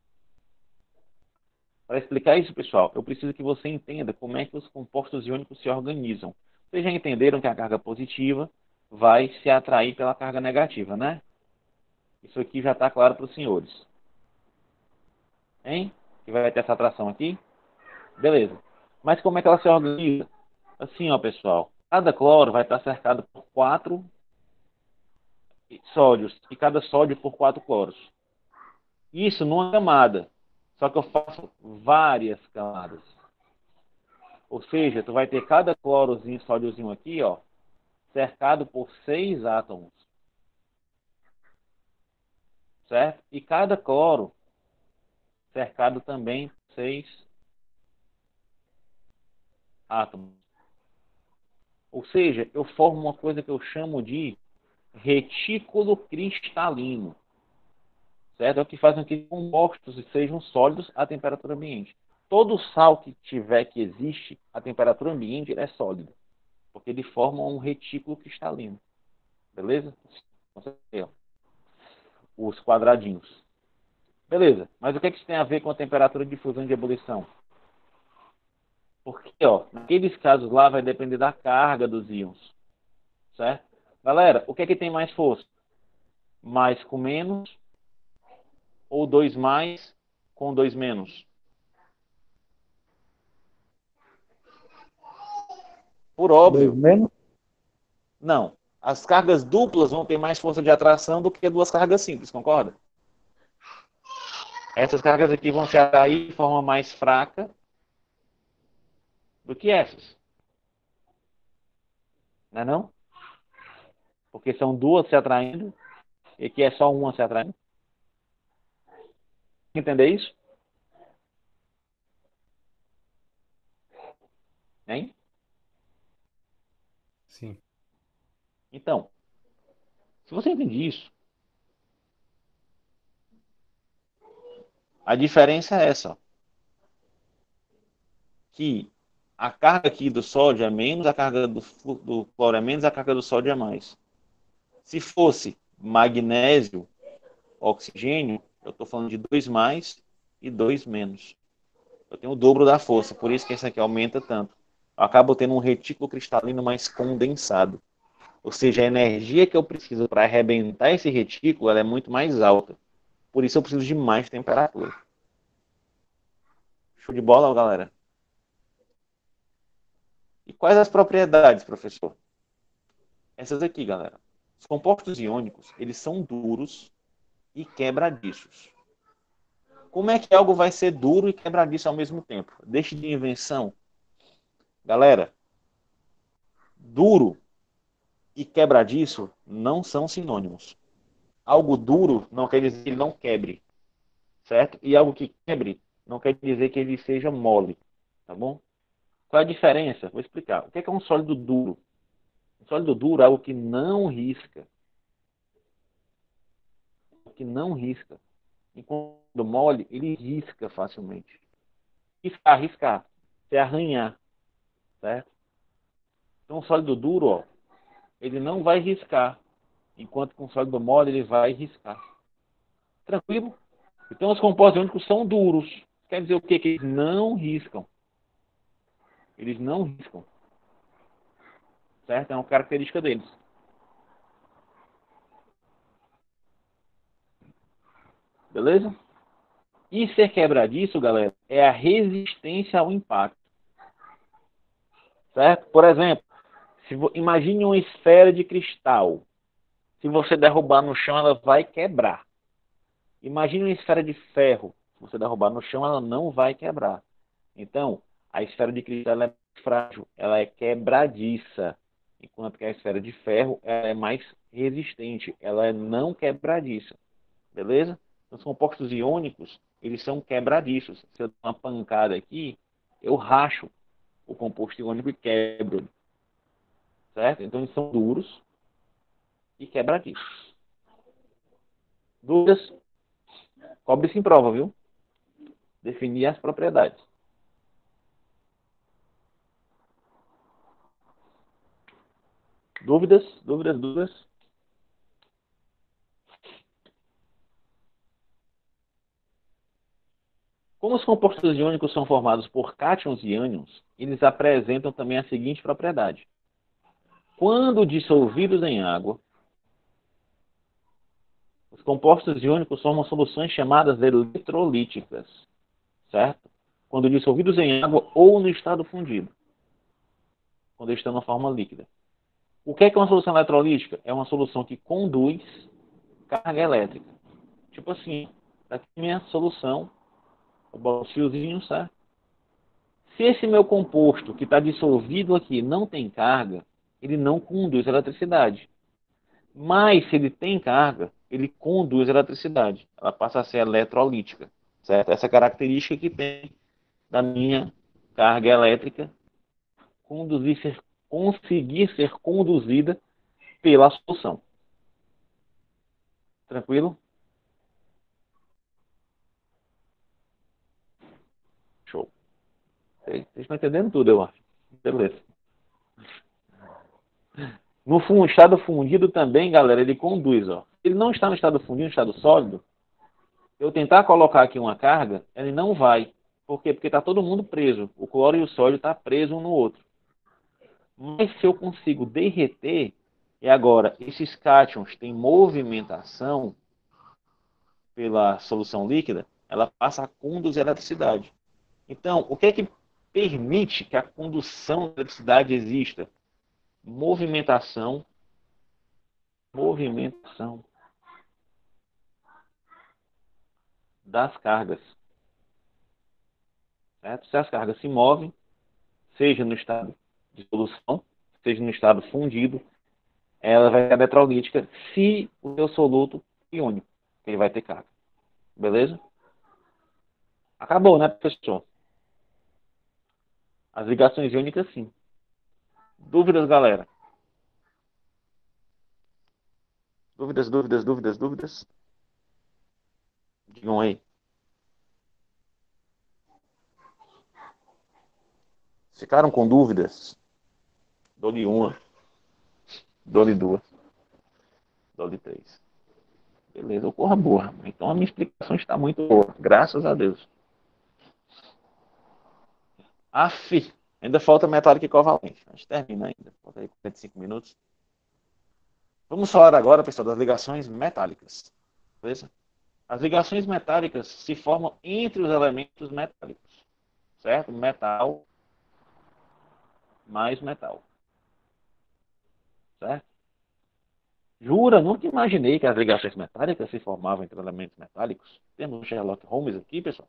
Speaker 1: Para explicar isso, pessoal, eu preciso que você entenda como é que os compostos iônicos se organizam. Vocês já entenderam que a carga positiva vai se atrair pela carga negativa, né? Isso aqui já está claro para os senhores. Hein? Que vai ter essa atração aqui? Beleza. Mas como é que ela se organiza? Assim, ó, pessoal. Cada cloro vai estar cercado por quatro sódios. E cada sódio por quatro cloros. Isso numa camada. Só que eu faço várias camadas. Ou seja, tu vai ter cada clorozinho, sódiozinho aqui, ó, cercado por seis átomos. Certo? E cada cloro cercado também por seis átomos. Ou seja, eu formo uma coisa que eu chamo de retículo cristalino. Certo? É o que faz com que compostos sejam sólidos à temperatura ambiente. Todo sal que tiver que existe à temperatura ambiente ele é sólido, porque ele forma um retículo cristalino. Beleza? Os quadradinhos. Beleza, mas o que, é que isso tem a ver com a temperatura de fusão e de ebulição? Porque, ó, naqueles casos lá vai depender da carga dos íons. Certo? Galera, o que é que tem mais força? Mais com menos ou dois mais com dois menos? Por
Speaker 2: Dois
Speaker 1: óbvio.
Speaker 2: menos?
Speaker 1: Não. As cargas duplas vão ter mais força de atração do que duas cargas simples, concorda? Essas cargas aqui vão se atrair de forma mais fraca do que essas. Não é não? Porque são duas se atraindo e aqui é só uma se atraindo. Entender isso? Hein?
Speaker 3: Sim.
Speaker 1: Então, se você entende isso, a diferença é essa. Ó, que a carga aqui do sódio é menos, a carga do, do cloro é menos, a carga do sódio é mais. Se fosse magnésio, oxigênio, eu estou falando de dois mais e dois menos. Eu tenho o dobro da força, por isso que esse aqui aumenta tanto. Eu acabo tendo um retículo cristalino mais condensado. Ou seja, a energia que eu preciso para arrebentar esse retículo ela é muito mais alta. Por isso eu preciso de mais temperatura. Show de bola, galera? E quais as propriedades, professor? Essas aqui, galera. Os compostos iônicos, eles são duros e quebradiços. Como é que algo vai ser duro e quebradiço ao mesmo tempo? Deixe de invenção. Galera, duro e quebradiço não são sinônimos. Algo duro não quer dizer que ele não quebre, certo? E algo que quebre não quer dizer que ele seja mole, tá bom? Qual é a diferença? Vou explicar. O que é um sólido duro? Um sólido duro é algo que não risca. Que não risca. Enquanto mole, ele risca facilmente. Riscar, riscar. É arranhar, certo? Então, um sólido duro, ó, ele não vai riscar. enquanto que um sólido mole ele vai riscar. Tranquilo? Então os compostos iônicos são duros. Quer dizer o quê? Que eles não riscam. Eles não riscam. Certo? É uma característica deles. Beleza? E ser quebradiço, galera, é a resistência ao impacto. Certo? Por exemplo, se vo... imagine uma esfera de cristal. Se você derrubar no chão, ela vai quebrar. Imagine uma esfera de ferro. Se você derrubar no chão, ela não vai quebrar. Então, a esfera de cristal é frágil, ela é quebradiça. Enquanto que a esfera de ferro ela é mais resistente, ela é não quebradiça. Beleza? Os compostos iônicos, eles são quebradiços. Se eu der uma pancada aqui, eu racho o composto iônico e quebro. Certo? Então, eles são duros e quebradiços. Dúvidas? Cobre-se em prova, viu? Definir as propriedades. Dúvidas? Dúvidas? Dúvidas? Como os compostos iônicos são formados por cátions e ânions, eles apresentam também a seguinte propriedade. Quando dissolvidos em água, os compostos iônicos formam soluções chamadas eletrolíticas, certo? Quando dissolvidos em água ou no estado fundido, quando estão na forma líquida. O que é, que é uma solução eletrolítica? É uma solução que conduz carga elétrica. Tipo assim, aqui é minha solução, eu boto os fiozinhos, certo? Se esse meu composto que está dissolvido aqui não tem carga, ele não conduz eletricidade. Mas se ele tem carga, ele conduz eletricidade. Ela passa a ser eletrolítica, certo? Essa característica que tem da minha carga elétrica conduzir, ser, conseguir ser conduzida pela solução. Tranquilo? Show. Vocês estão entendendo tudo, eu acho. Beleza. No estado fundido também, galera, ele conduz. Ó. Ele não está no estado fundido, no estado sólido. Eu tentar colocar aqui uma carga, ele não vai. Por quê? Porque está todo mundo preso. O cloro e o sódio estão presos um no outro. Mas se eu consigo derreter, e agora esses cátions têm movimentação pela solução líquida, ela passa a conduzir a eletricidade. Então, o que é que permite que a condução da eletricidade exista? Movimentação, movimentação das cargas. Certo? Se as cargas se movem, seja no estado de solução, seja no estado fundido, ela vai ser eletrolítica se o seu soluto é iônico, ele vai ter carga. Beleza? Acabou, né, professor? As ligações iônicas, sim. Dúvidas, galera? Dúvidas, dúvidas, dúvidas, dúvidas? Digam aí. Ficaram com dúvidas? Dou-lhe uma. Dou-lhe duas. Dou-lhe três. Beleza, ocorra boa. Então a minha explicação está muito boa. Graças a Deus. Aff, ainda falta metálica e covalente. A gente termina ainda. Falta aí quarenta e cinco minutos. Vamos falar agora, pessoal, das ligações metálicas. Beleza? As ligações metálicas se formam entre os elementos metálicos. Certo? Metal mais metal. Certo? Jura, nunca imaginei que as ligações metálicas se formavam entre elementos metálicos. Temos o Sherlock Holmes aqui, pessoal.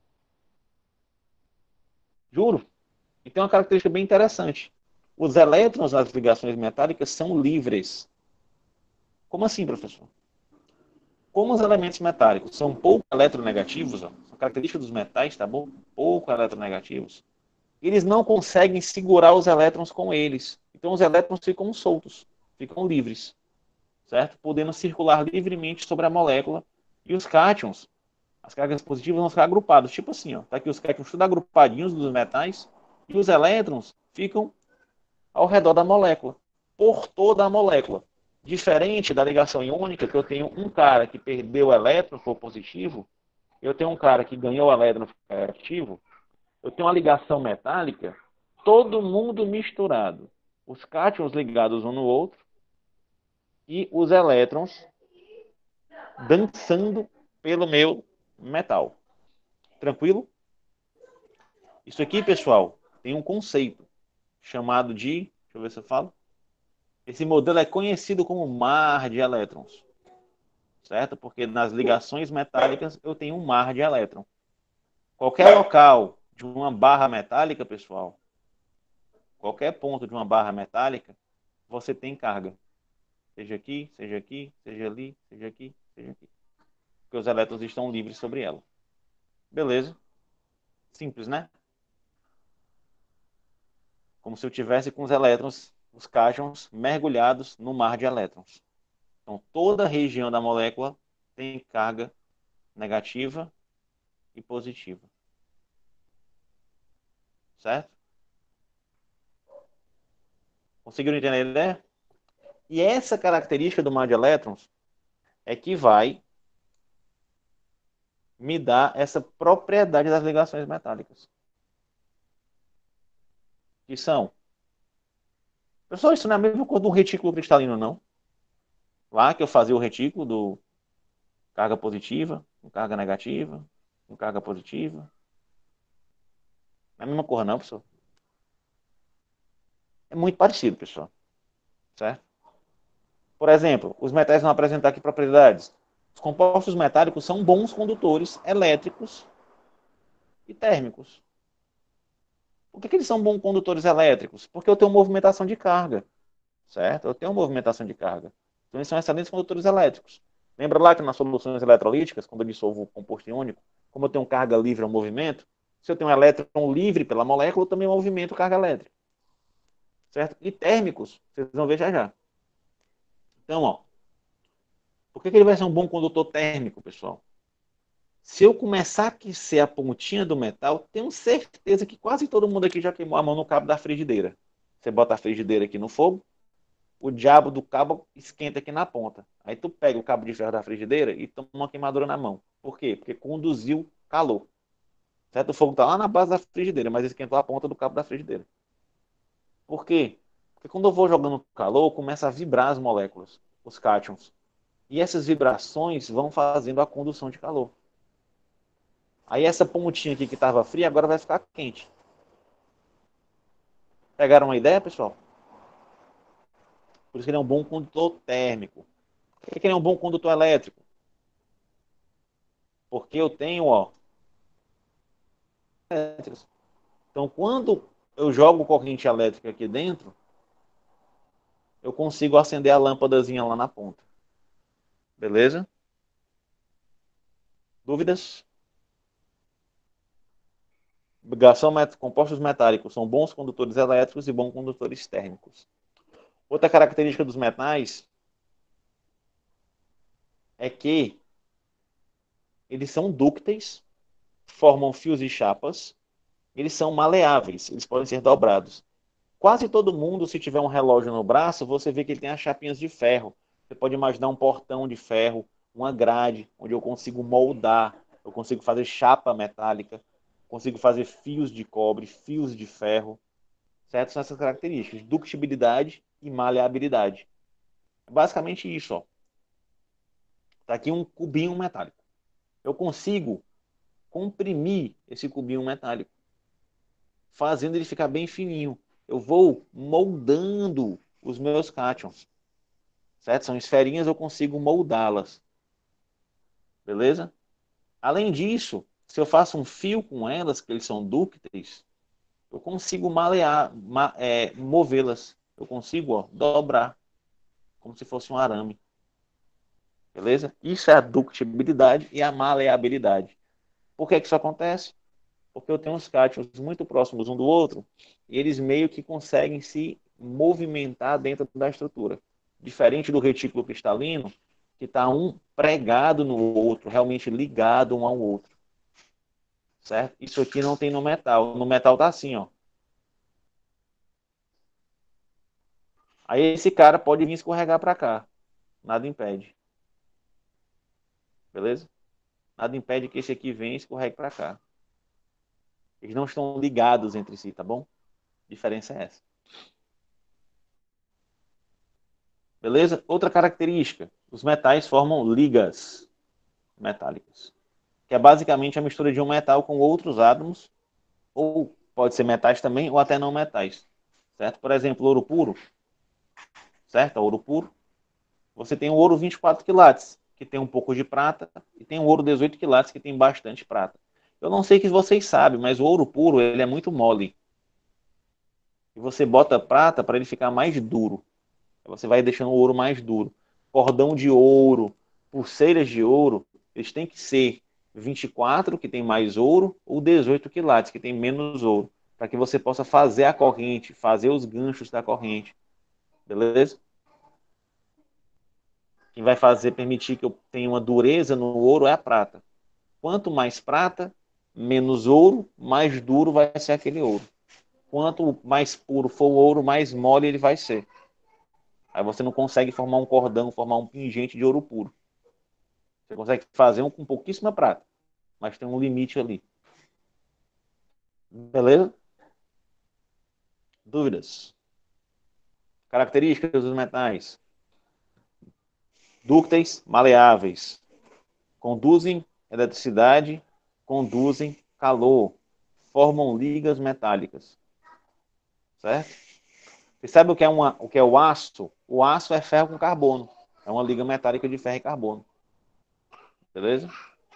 Speaker 1: Juro. E tem uma característica bem interessante. Os elétrons das ligações metálicas são livres. Como assim, professor? Como os elementos metálicos são pouco eletronegativos, ó, são características dos metais, tá bom? Pouco eletronegativos. Eles não conseguem segurar os elétrons com eles. Então os elétrons ficam soltos, ficam livres, certo? Podendo circular livremente sobre a molécula. E os cátions, as cargas positivas vão ficar agrupadas. Tipo assim, ó, tá aqui os cátions tudo agrupadinhos dos metais. E os elétrons ficam ao redor da molécula, por toda a molécula. Diferente da ligação iônica, que eu tenho um cara que perdeu o elétron, foi positivo, eu tenho um cara que ganhou o elétron, foi negativo, eu tenho uma ligação metálica, todo mundo misturado. Os cátions ligados um no outro e os elétrons dançando pelo meu metal. Tranquilo? Isso aqui, pessoal, tem um conceito chamado de... Deixa eu ver se eu falo. Esse modelo é conhecido como mar de elétrons. Certo? Porque nas ligações metálicas eu tenho um mar de elétron. Qualquer local de uma barra metálica, pessoal, qualquer ponto de uma barra metálica, você tem carga. Seja aqui, seja aqui, seja ali, seja aqui, seja aqui. Porque os elétrons estão livres sobre ela. Beleza? Simples, né? Como se eu tivesse com os elétrons, os cátions, mergulhados no mar de elétrons. Então, toda a região da molécula tem carga negativa e positiva. Certo? Conseguiram entender a ideia? E essa característica do mar de elétrons é que vai me dar essa propriedade das ligações metálicas. Que são... Pessoal, isso não é a mesma coisa de um retículo cristalino, não. Lá que eu fazia o retículo do carga positiva, com carga negativa, com carga positiva. Não é a mesma coisa, não, pessoal. É muito parecido, pessoal. Certo? Por exemplo, os metais vão apresentar aqui propriedades. Os compostos metálicos são bons condutores elétricos e térmicos. Por que, que eles são bons condutores elétricos? Porque eu tenho movimentação de carga. Certo? Eu tenho movimentação de carga. Então, eles são excelentes condutores elétricos. Lembra lá que nas soluções eletrolíticas, quando eu dissolvo o composto iônico, como eu tenho carga livre ao movimento, se eu tenho um elétron livre pela molécula, eu também movimento carga elétrica. Certo? E térmicos, vocês vão ver já já. Então, ó, por que, que ele vai ser um bom condutor térmico, pessoal? Se eu começar a aquecer a pontinha do metal, tenho certeza que quase todo mundo aqui já queimou a mão no cabo da frigideira. Você bota a frigideira aqui no fogo, o diabo do cabo esquenta aqui na ponta. Aí tu pega o cabo de ferro da frigideira e toma uma queimadura na mão. Por quê? Porque conduziu calor. Certo? O fogo está lá na base da frigideira, mas esquentou a ponta do cabo da frigideira. Por quê? Porque quando eu vou jogando calor, começa a vibrar as moléculas, os cátions. E essas vibrações vão fazendo a condução de calor. Aí essa pontinha aqui que estava fria, agora vai ficar quente. Pegaram uma ideia, pessoal? Por isso que ele é um bom condutor térmico. Por que ele é um bom condutor elétrico? Porque eu tenho, ó... Então, quando eu jogo corrente elétrica aqui dentro, eu consigo acender a lâmpadazinha lá na ponta. Beleza? Dúvidas? Ligação met... Compostos metálicos são bons condutores elétricos e bons condutores térmicos. Outra característica dos metais é que eles são dúcteis, formam fios e chapas, eles são maleáveis, eles podem ser dobrados. Quase todo mundo, se tiver um relógio no braço, você vê que ele tem as chapinhas de ferro. Você pode imaginar um portão de ferro, uma grade, onde eu consigo moldar, eu consigo fazer chapa metálica, consigo fazer fios de cobre, fios de ferro. Certo? São essas características, ductibilidade e maleabilidade. É basicamente isso, ó. Tá aqui um cubinho metálico. Eu consigo comprimir esse cubinho metálico, fazendo ele ficar bem fininho. Eu vou moldando os meus cátions. Certo? São esferinhas, eu consigo moldá-las. Beleza? Além disso, se eu faço um fio com elas, que eles são dúcteis, eu consigo malear, ma, é, movê-las. Eu consigo, ó, dobrar, como se fosse um arame. Beleza? Isso é a ductibilidade e a maleabilidade. Por que que isso acontece? Porque eu tenho uns cátions muito próximos um do outro e eles meio que conseguem se movimentar dentro da estrutura. Diferente do retículo cristalino, que está um pregado no outro, realmente ligado um ao outro. Certo? Isso aqui não tem no metal. No metal tá assim, ó. Aí esse cara pode vir escorregar para cá. nada impede. Beleza? Nada impede que esse aqui venha e escorregue para cá. Eles não estão ligados entre si, tá bom? A diferença é essa. Beleza? Outra característica. Os metais formam ligas metálicas. Que é basicamente a mistura de um metal com outros átomos. Ou pode ser metais também, ou até não metais. Certo? Por exemplo, ouro puro. Certo? Ouro puro. Você tem o ouro vinte e quatro quilates, que tem um pouco de prata. E tem o ouro dezoito quilates, que tem bastante prata. Eu não sei que vocês sabem, mas o ouro puro ele é muito mole. E você bota prata para ele ficar mais duro. Você vai deixando o ouro mais duro. Cordão de ouro, pulseiras de ouro, eles têm que ser vinte e quatro, que tem mais ouro, ou dezoito quilates, que tem menos ouro. Para que você possa fazer a corrente, fazer os ganchos da corrente. Beleza? Quem vai fazer, permitir que eu tenha uma dureza no ouro é a prata. Quanto mais prata, menos ouro, mais duro vai ser aquele ouro. Quanto mais puro for o ouro, mais mole ele vai ser. Aí você não consegue formar um cordão, formar um pingente de ouro puro. Você consegue fazer um com pouquíssima prata, mas tem um limite ali. Beleza? Dúvidas? Características dos metais. Dúcteis, maleáveis. Conduzem eletricidade, conduzem calor. Formam ligas metálicas. Certo? Você sabe o que é, uma, o que é o aço? O aço é ferro com carbono. É uma liga metálica de ferro e carbono. Beleza?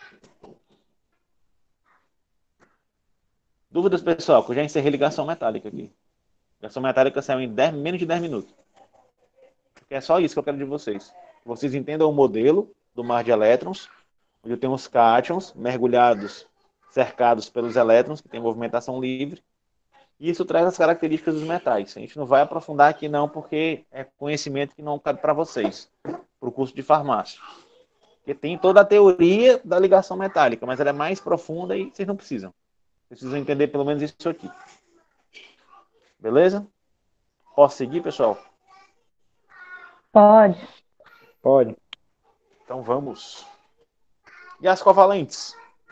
Speaker 1: Dúvidas, pessoal? Que eu já encerrei ligação metálica aqui. Ligação metálica saiu em dez, menos de dez minutos. Porque é só isso que eu quero de vocês. Que vocês entendam o modelo do mar de elétrons, onde eu tenho os cátions mergulhados, cercados pelos elétrons, que tem movimentação livre. E isso traz as características dos metais. A gente não vai aprofundar aqui não, porque é conhecimento que não cabe para vocês, para o curso de farmácia. Porque tem toda a teoria da ligação metálica, mas ela é mais profunda e vocês não precisam. Vocês precisam entender pelo menos isso aqui. Beleza? Posso seguir, pessoal?
Speaker 4: Pode.
Speaker 2: Pode.
Speaker 1: Então vamos. E as covalentes?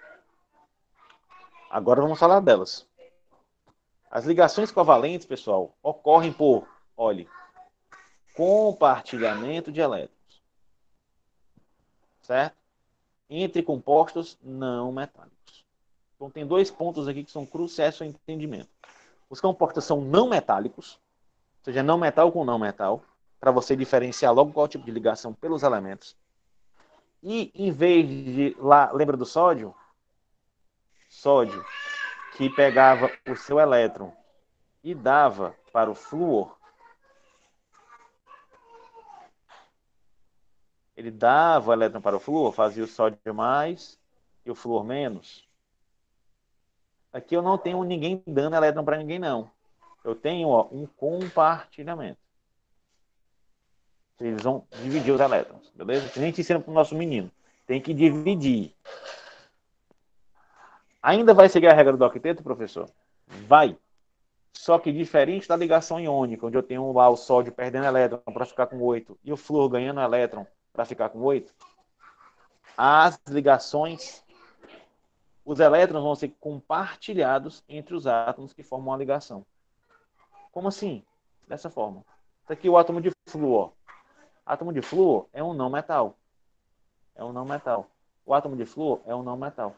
Speaker 1: Agora vamos falar delas. As ligações covalentes, pessoal, ocorrem por, olhe, compartilhamento de elétrons. Certo? Entre compostos não metálicos. Então tem dois pontos aqui que são cruciais para o entendimento. Os compostos são não metálicos, ou seja, não metal com não metal, para você diferenciar logo qual tipo de ligação pelos elementos. E em vez de, lá, lembra do sódio? Sódio, que pegava o seu elétron e dava para o flúor, ele dava o elétron para o flúor, fazia o sódio mais e o flúor menos. Aqui eu não tenho ninguém dando elétron para ninguém, não. Eu tenho ó, um compartilhamento. Eles vão dividir os elétrons, beleza? A gente ensina para o nosso menino. Tem que dividir. Ainda vai seguir a regra do octeto, professor? Vai. Só que diferente da ligação iônica, onde eu tenho lá o sódio perdendo elétron para ficar com oito e o flúor ganhando elétron para ficar com oito, as ligações, os elétrons vão ser compartilhados entre os átomos que formam a ligação. Como assim? Dessa forma. Isso aqui é o átomo de flúor. Átomo de flúor é um não metal. É um não metal. O átomo de flúor é um não metal.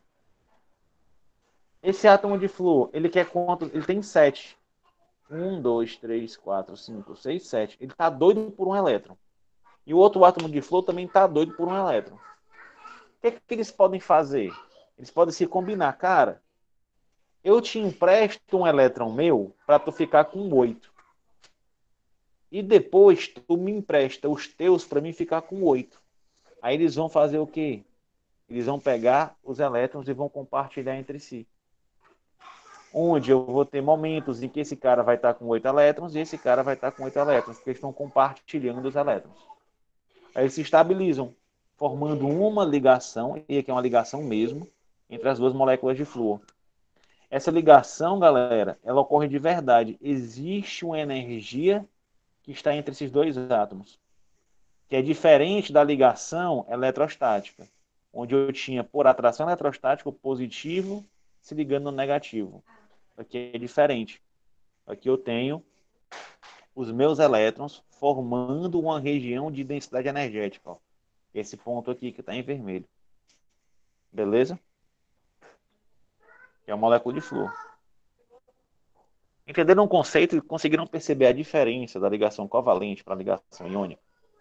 Speaker 1: Esse átomo de flúor, ele quer quantos? Ele tem sete. Um, dois, três, quatro, cinco, seis, sete. Ele está doido por um elétron. E o outro átomo de flúor também está doido por um elétron. O que, que eles podem fazer? Eles podem se combinar. Cara, eu te empresto um elétron meu para tu ficar com oito. E depois tu me empresta os teus para mim ficar com oito. Aí eles vão fazer o quê? Eles vão pegar os elétrons e vão compartilhar entre si. Onde eu vou ter momentos em que esse cara vai estar com oito elétrons e esse cara vai estar com oito elétrons, porque eles estão compartilhando os elétrons. Aí eles se estabilizam, formando uma ligação, e aqui é uma ligação mesmo, entre as duas moléculas de flúor. Essa ligação, galera, ela ocorre de verdade. Existe uma energia que está entre esses dois átomos. que é diferente da ligação eletrostática, onde eu tinha, por atração eletrostática, o positivo se ligando no negativo. Aqui é diferente. Aqui eu tenho os meus elétrons formando uma região de densidade energética. Ó. Esse ponto aqui que está em vermelho. Beleza? Que é a molécula de flúor. Entenderam o conceito e conseguiram perceber a diferença da ligação covalente para a ligação iônica?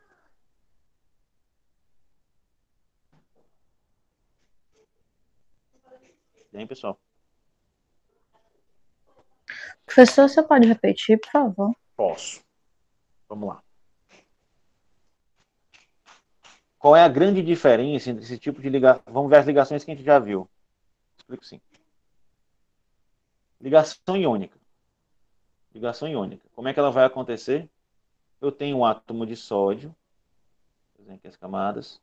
Speaker 1: E aí, pessoal?
Speaker 5: Professor, você pode repetir, por favor?
Speaker 1: Posso. Vamos lá. Qual é a grande diferença entre esse tipo de ligação? Vamos ver as ligações que a gente já viu. Explico sim. Ligação iônica. Ligação iônica. Como é que ela vai acontecer? Eu tenho um átomo de sódio, fazendo aqui as camadas,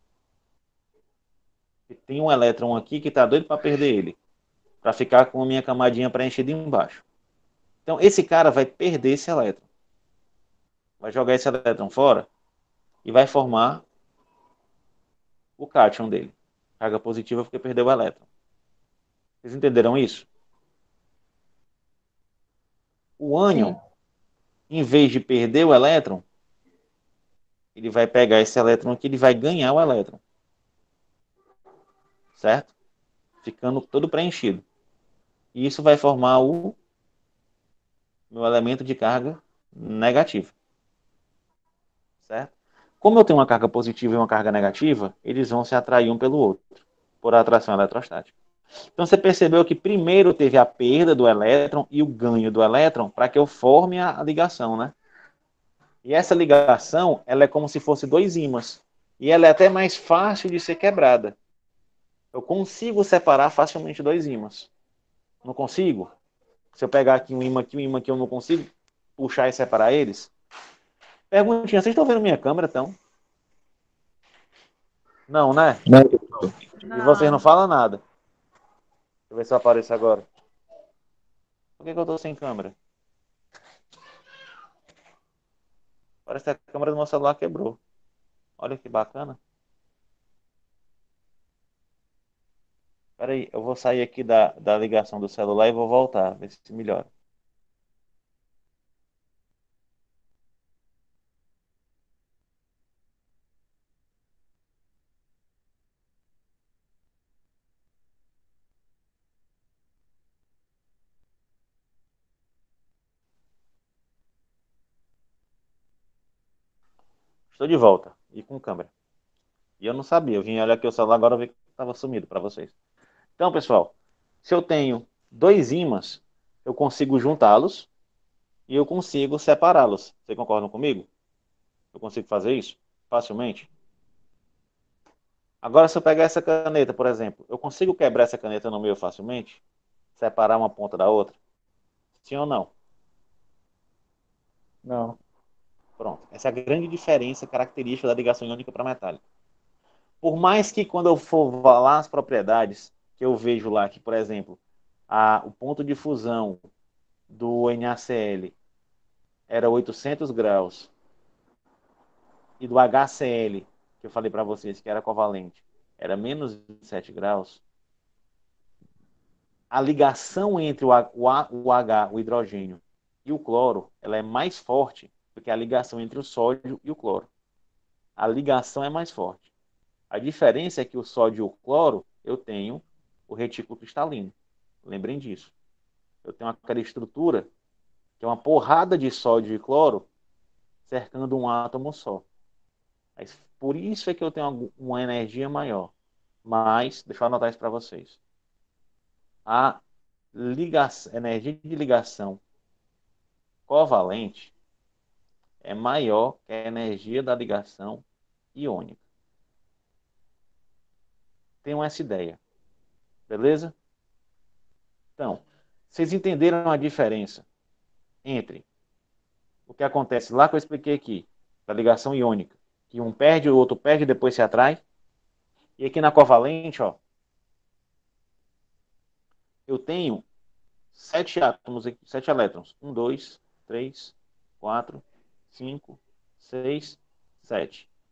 Speaker 1: e tem um elétron aqui que está doido para perder ele, para ficar com a minha camadinha preenchida embaixo. Então, esse cara vai perder esse elétron. Vai jogar esse elétron fora e vai formar o cátion dele. Carga positiva porque perdeu o elétron. Vocês entenderam isso? O ânion, em vez de perder o elétron, ele vai pegar esse elétron aqui, ele vai ganhar o elétron. Certo? Ficando todo preenchido. E isso vai formar o meu elemento de carga negativa. Certo? Como eu tenho uma carga positiva e uma carga negativa, eles vão se atrair um pelo outro, por atração eletrostática. Então você percebeu que primeiro teve a perda do elétron e o ganho do elétron para que eu forme a ligação, né? E essa ligação, ela é como se fosse dois ímãs. E ela é até mais fácil de ser quebrada. Eu consigo separar facilmente dois ímãs. Não consigo? Se eu pegar aqui um ímã aqui, um ímã aqui, eu não consigo puxar e separar eles? Perguntinha, vocês estão vendo minha câmera, então? Não, né?
Speaker 3: Não.
Speaker 1: E vocês não falam nada. Deixa eu ver se eu apareço agora. Por que, que eu tô sem câmera? Parece que a câmera do meu celular quebrou. Olha que bacana. Espera aí, eu vou sair aqui da, da ligação do celular e vou voltar, ver se melhora. Estou de volta e com câmera. E eu não sabia, eu vim olhar aqui o celular agora eu vi que estava sumido para vocês. Então, pessoal, se eu tenho dois ímãs, eu consigo juntá-los e eu consigo separá-los. Vocês concordam comigo? Eu consigo fazer isso facilmente? Agora, se eu pegar essa caneta, por exemplo, eu consigo quebrar essa caneta no meio facilmente? Separar uma ponta da outra? Sim ou não?
Speaker 3: Não.
Speaker 1: Pronto. Essa é a grande diferença característica da ligação iônica para metálica. Por mais que quando eu for lá as propriedades, que eu vejo lá que, por exemplo, a, o ponto de fusão do NaCl era oitocentos graus e do HCl, que eu falei para vocês que era covalente, era menos vinte e sete graus, a ligação entre o, o, o H, o hidrogênio, e o cloro, ela é mais forte do que a ligação entre o sódio e o cloro. A ligação é mais forte. A diferença é que o sódio e o cloro, eu tenho o retículo cristalino. Lembrem disso. Eu tenho aquela estrutura que é uma porrada de sódio e cloro cercando um átomo só. Mas por isso é que eu tenho uma energia maior. Mas, deixa eu anotar isso para vocês. A ligação, energia de ligação covalente é maior que a energia da ligação iônica. Tenham essa ideia. Beleza? Então, vocês entenderam a diferença entre o que acontece lá que eu expliquei aqui, da ligação iônica, que um perde, o outro perde e depois se atrai. E aqui na covalente, ó, eu tenho sete átomos aqui, sete elétrons. Um, dois, três, quatro, cinco, seis, sete.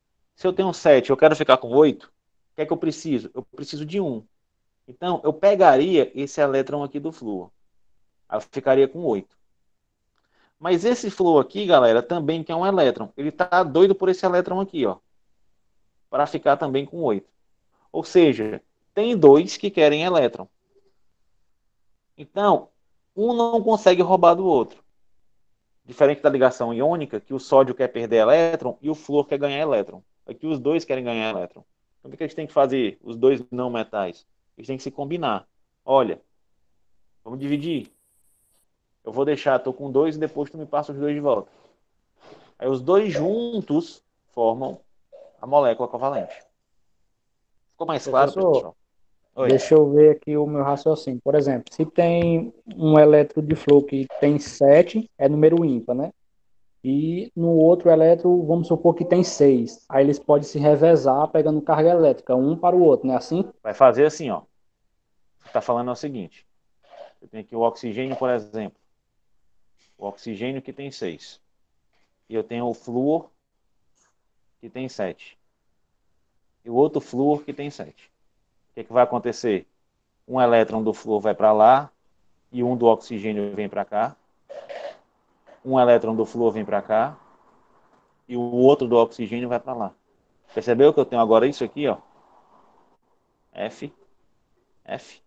Speaker 1: Se eu tenho sete, eu quero ficar com oito, o que é que eu preciso? Eu preciso de um. Então, eu pegaria esse elétron aqui do flúor. Aí eu ficaria com oito. Mas esse flúor aqui, galera, também quer um elétron. Ele está doido por esse elétron aqui, ó. Para ficar também com oito. Ou seja, tem dois que querem elétron. Então, um não consegue roubar do outro. Diferente da ligação iônica, que o sódio quer perder elétron e o flúor quer ganhar elétron. Aqui os dois querem ganhar elétron. Então o que a gente tem que fazer? Os dois não metais. Eles têm que se combinar. Olha, vamos dividir. Eu vou deixar, estou com dois e depois tu me passa os dois de volta. Aí os dois juntos formam a molécula covalente. Ficou mais claro,
Speaker 2: Professor,
Speaker 1: pessoal? Oi.
Speaker 2: deixa eu ver aqui o meu raciocínio. Por exemplo, se tem um elétron de flúor que tem sete, é número ímpar, né? E no outro elétron, vamos supor que tem seis. Aí eles podem se revezar pegando carga elétrica, um para o outro, não é assim?
Speaker 1: Vai fazer assim, ó. Você está falando é o seguinte. Eu tenho aqui o oxigênio, por exemplo. O oxigênio que tem seis. E eu tenho o flúor que tem sete. E o outro flúor que tem sete. O que, que vai acontecer? Um elétron do flúor vai para lá e um do oxigênio vem para cá. Um elétron do flúor vem para cá e o outro do oxigênio vai para lá. Percebeu que eu tenho agora isso aqui, ó? F, F.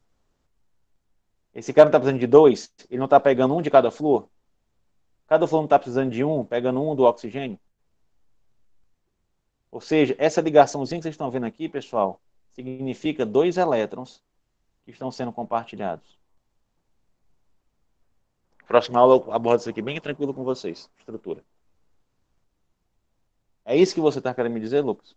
Speaker 1: Esse cara não está precisando de dois? Ele não está pegando um de cada flúor? Cada flúor não está precisando de um, pegando um do oxigênio? Ou seja, essa ligaçãozinha que vocês estão vendo aqui, pessoal, significa dois elétrons que estão sendo compartilhados. Próxima aula eu abordo isso aqui bem tranquilo com vocês. Estrutura. É isso que você está querendo me dizer, Lucas?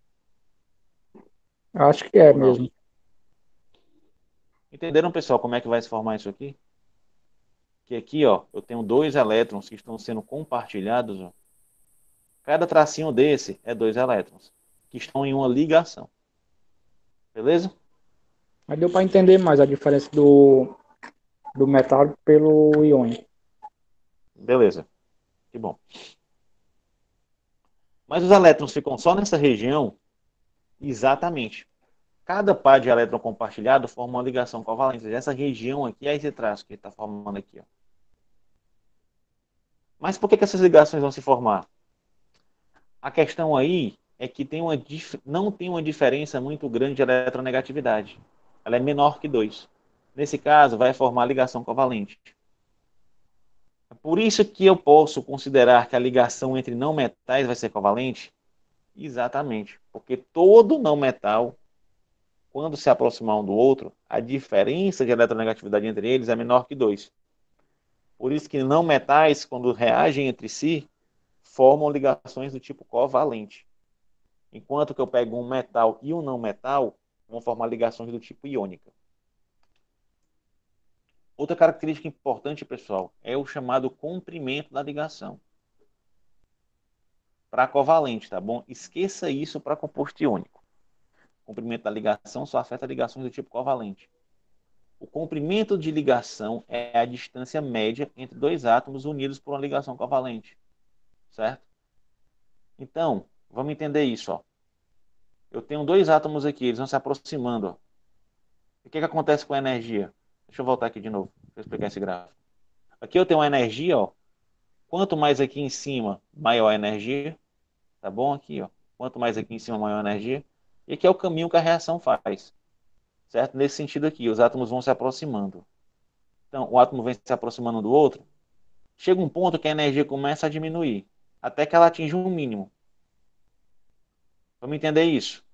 Speaker 2: Acho que é
Speaker 1: Ou não?
Speaker 2: mesmo.
Speaker 1: Entenderam, pessoal, como é que vai se formar isso aqui? Que aqui, ó, eu tenho dois elétrons que estão sendo compartilhados, ó. Cada tracinho desse é dois elétrons que estão em uma ligação. Beleza?
Speaker 2: Mas deu para entender mais a diferença do, do metal pelo íon.
Speaker 1: Beleza. Que bom. Mas os elétrons ficam só nessa região? Exatamente. Cada par de elétron compartilhado forma uma ligação covalente. Essa região aqui é esse traço que está formando aqui, ó. Mas por que, que essas ligações vão se formar? A questão aí é que tem uma, não tem uma diferença muito grande de eletronegatividade. Ela é menor que dois. Nesse caso, vai formar ligação covalente. É por isso que eu posso considerar que a ligação entre não metais vai ser covalente? Exatamente. Porque todo não metal, quando se aproximar um do outro, a diferença de eletronegatividade entre eles é menor que dois. Por isso que não metais, quando reagem entre si, formam ligações do tipo covalente. Enquanto que eu pego um metal e um não metal, vão formar ligações do tipo iônica. Outra característica importante, pessoal, é o chamado comprimento da ligação. Para covalente, tá bom? Esqueça isso para composto iônico. O comprimento da ligação só afeta ligações do tipo covalente. O comprimento de ligação é a distância média entre dois átomos unidos por uma ligação covalente. Certo? Então, vamos entender isso, ó. Eu tenho dois átomos aqui, eles vão se aproximando, ó. O que que acontece com a energia? Deixa eu voltar aqui de novo, para explicar esse gráfico. Aqui eu tenho uma energia, ó. Quanto mais aqui em cima, maior a energia. Tá bom? Aqui, ó. Quanto mais aqui em cima, maior a energia. E aqui é o caminho que a reação faz. Certo? Nesse sentido aqui, os átomos vão se aproximando. Então, o átomo vem se aproximando do outro. Chega um ponto que a energia começa a diminuir, até que ela atinge um mínimo. Vamos entender isso.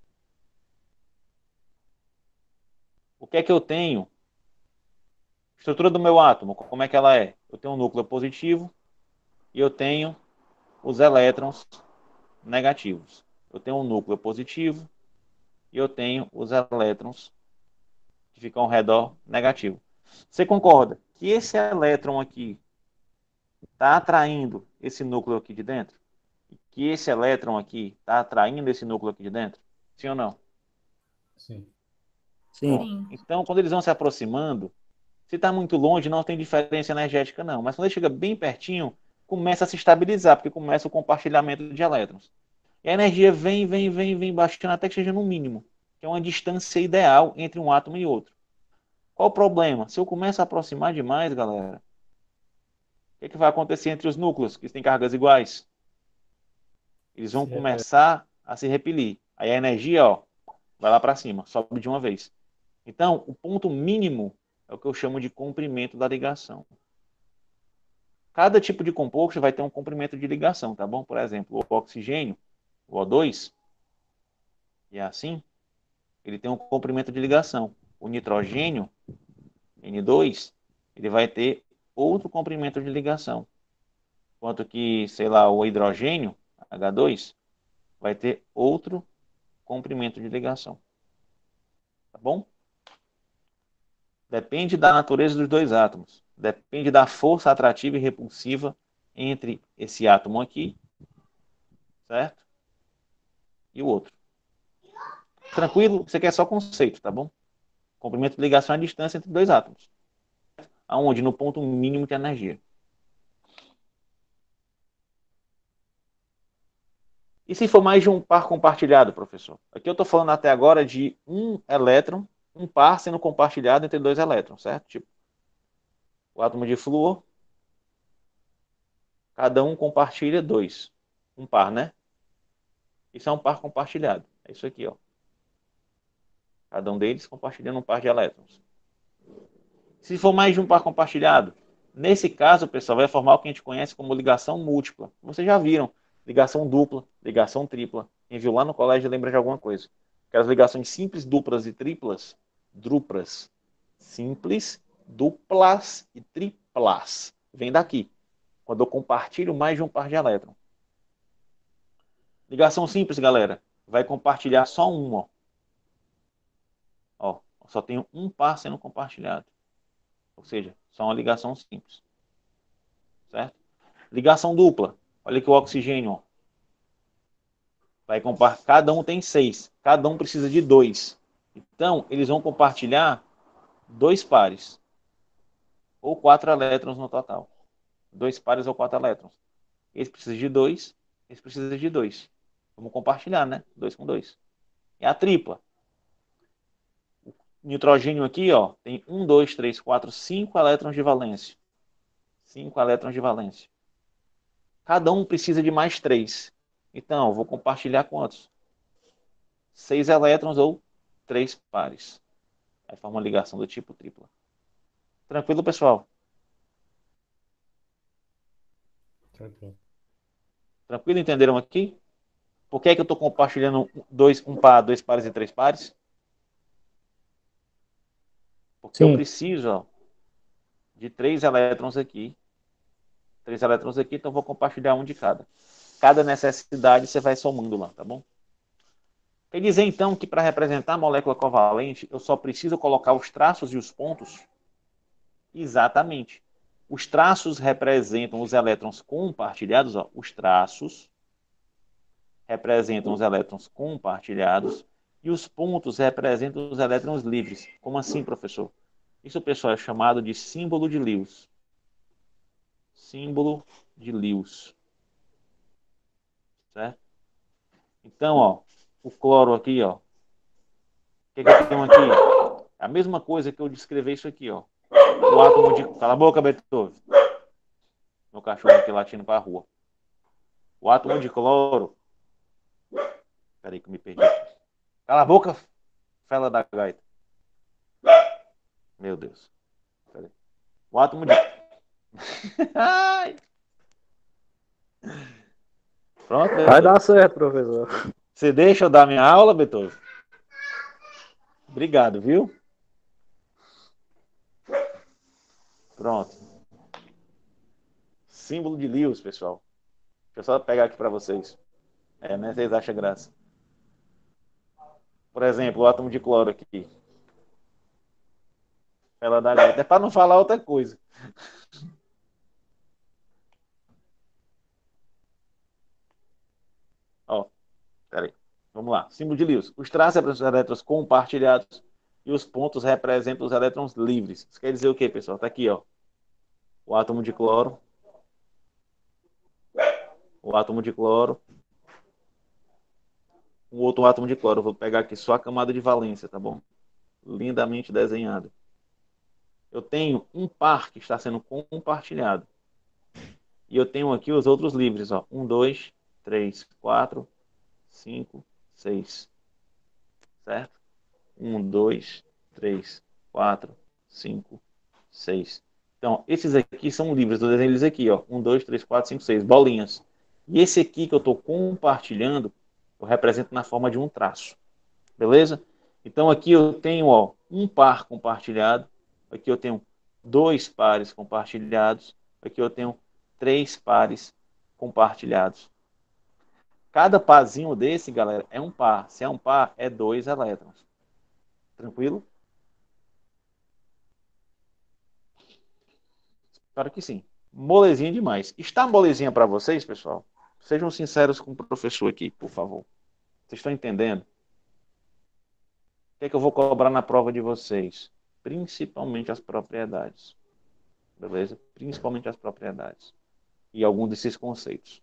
Speaker 1: O que é que eu tenho? Estrutura do meu átomo, como é que ela é? Eu tenho um núcleo positivo e eu tenho os elétrons negativos. Eu tenho um núcleo positivo e eu tenho os elétrons que ficam ao redor negativo. Você concorda que esse elétron aqui está atraindo esse núcleo aqui de dentro? Que esse elétron aqui está atraindo esse núcleo aqui de dentro? Sim ou não?
Speaker 3: Sim.
Speaker 2: Sim.
Speaker 6: Sim.
Speaker 1: Então, quando eles vão se aproximando, se está muito longe, não tem diferença energética, não. Mas quando ele chega bem pertinho, começa a se estabilizar, porque começa o compartilhamento de elétrons. E a energia vem, vem, vem, vem baixando até que chegue no mínimo, que é uma distância ideal entre um átomo e outro. Qual o problema? Se eu começo a aproximar demais, galera, o que, é que vai acontecer entre os núcleos que têm cargas iguais? Eles vão
Speaker 3: Se repete.
Speaker 1: começar a se repelir. Aí a energia, ó, vai lá para cima, sobe de uma vez. Então, o ponto mínimo é o que eu chamo de comprimento da ligação. Cada tipo de composto vai ter um comprimento de ligação, tá bom? Por exemplo, o oxigênio, o O dois, e é assim, ele tem um comprimento de ligação. O nitrogênio, N dois, ele vai ter outro comprimento de ligação. Enquanto que, sei lá, o hidrogênio, H dois, vai ter outro comprimento de ligação. Tá bom? Depende da natureza dos dois átomos. Depende da força atrativa e repulsiva entre esse átomo aqui, certo? E o outro. Tranquilo? Isso aqui é só conceito, tá bom? Comprimento de ligação é a distância entre dois átomos. Aonde? No ponto mínimo de energia. E se for mais de um par compartilhado, professor? Aqui eu estou falando até agora de um elétron, um par sendo compartilhado entre dois elétrons, certo? Tipo, o átomo de flúor, cada um compartilha dois. Um par, né? Isso é um par compartilhado. É isso aqui, ó. Cada um deles compartilhando um par de elétrons. Se for mais de um par compartilhado, nesse caso, pessoal, vai formar o que a gente conhece como ligação múltipla. Vocês já viram. Ligação dupla, ligação tripla. Quem viu lá no colégio lembra de alguma coisa. Aquelas ligações simples, duplas e triplas. Druplas. Simples, duplas e triplas. Vem daqui. Quando eu compartilho mais de um par de elétrons. Ligação simples, galera. Vai compartilhar só um, ó. Ó, só tenho um par sendo compartilhado. Ou seja, só uma ligação simples. Certo? Ligação dupla. Olha aqui o oxigênio, ó. Vai compartilhar. Cada um tem seis. Cada um precisa de dois. Então, eles vão compartilhar dois pares. Ou quatro elétrons no total. Dois pares ou quatro elétrons. Esse precisa de dois. Esse precisa de dois. Vamos compartilhar, né? Dois com dois. É a tripla. O nitrogênio aqui, ó, tem um, dois, três, quatro, cinco elétrons de valência. Cinco elétrons de valência. Cada um precisa de mais três. Então, eu vou compartilhar quantos? Seis elétrons ou três pares. Aí forma uma ligação do tipo tripla. Tranquilo, pessoal?
Speaker 3: Tranquilo.
Speaker 1: Tranquilo? Entenderam aqui? Por que é que eu estou compartilhando dois, um par, dois pares e três pares? Porque eu
Speaker 2: Sim.
Speaker 1: preciso, ó, de três elétrons aqui. Três elétrons aqui, então eu vou compartilhar um de cada. Cada necessidade você vai somando lá, tá bom? Quer dizer, então, que para representar a molécula covalente, eu só preciso colocar os traços e os pontos? Exatamente. Os traços representam os elétrons compartilhados, ó, os traços representam os elétrons compartilhados e os pontos representam os elétrons livres. Como assim, professor? Isso, pessoal, é chamado de símbolo de Lewis. Símbolo de Lewis. Certo? Então, ó, o cloro aqui, ó. O que, que eu tenho aqui? A mesma coisa que eu descrever isso aqui, ó. O átomo de... Cala a boca, Beethoven. Meu cachorro aqui latindo para a rua. O átomo de cloro. Peraí que eu me perdi. Cala a boca, fela da gaita. Meu Deus. Peraí. O átomo de... Ai. Pronto,
Speaker 2: Vai
Speaker 1: Beethoven.
Speaker 2: dar certo, professor.
Speaker 1: Você deixa eu dar minha aula, Beethoven? Obrigado, viu? Pronto. Símbolo de Lewis, pessoal. Deixa eu só pegar aqui para vocês. É, né? Vocês acham graça. Por exemplo, o átomo de cloro aqui. Ela dá gaita. É para não falar outra coisa. Ó, peraí. Vamos lá. Símbolo de Lewis. Os traços representam os elétrons compartilhados e os pontos representam os elétrons livres. Isso quer dizer o quê, pessoal? Tá aqui, ó. O átomo de cloro. O átomo de cloro. um outro átomo de cloro. Eu vou pegar aqui só a camada de valência, tá bom? Lindamente desenhado. Eu tenho um par que está sendo compartilhado. E eu tenho aqui os outros livres, ó. um, dois, três, quatro, cinco, seis. Certo? um, dois, três, quatro, cinco, seis. Então, esses aqui são livres. Eu desenho eles aqui, ó. um, dois, três, quatro, cinco, seis. Bolinhas. E esse aqui que eu estou compartilhando, eu represento na forma de um traço. Beleza? Então, aqui eu tenho, ó, um par compartilhado. Aqui eu tenho dois pares compartilhados. Aqui eu tenho três pares compartilhados. Cada parzinho desse, galera, é um par. Se é um par, é dois elétrons. Tranquilo? Espero que sim. Molezinha demais. Está molezinha para vocês, pessoal? Sejam sinceros com o professor aqui, por favor. Vocês estão entendendo? O que é que eu vou cobrar na prova de vocês? Principalmente as propriedades. Beleza? Principalmente as propriedades. E algum desses conceitos.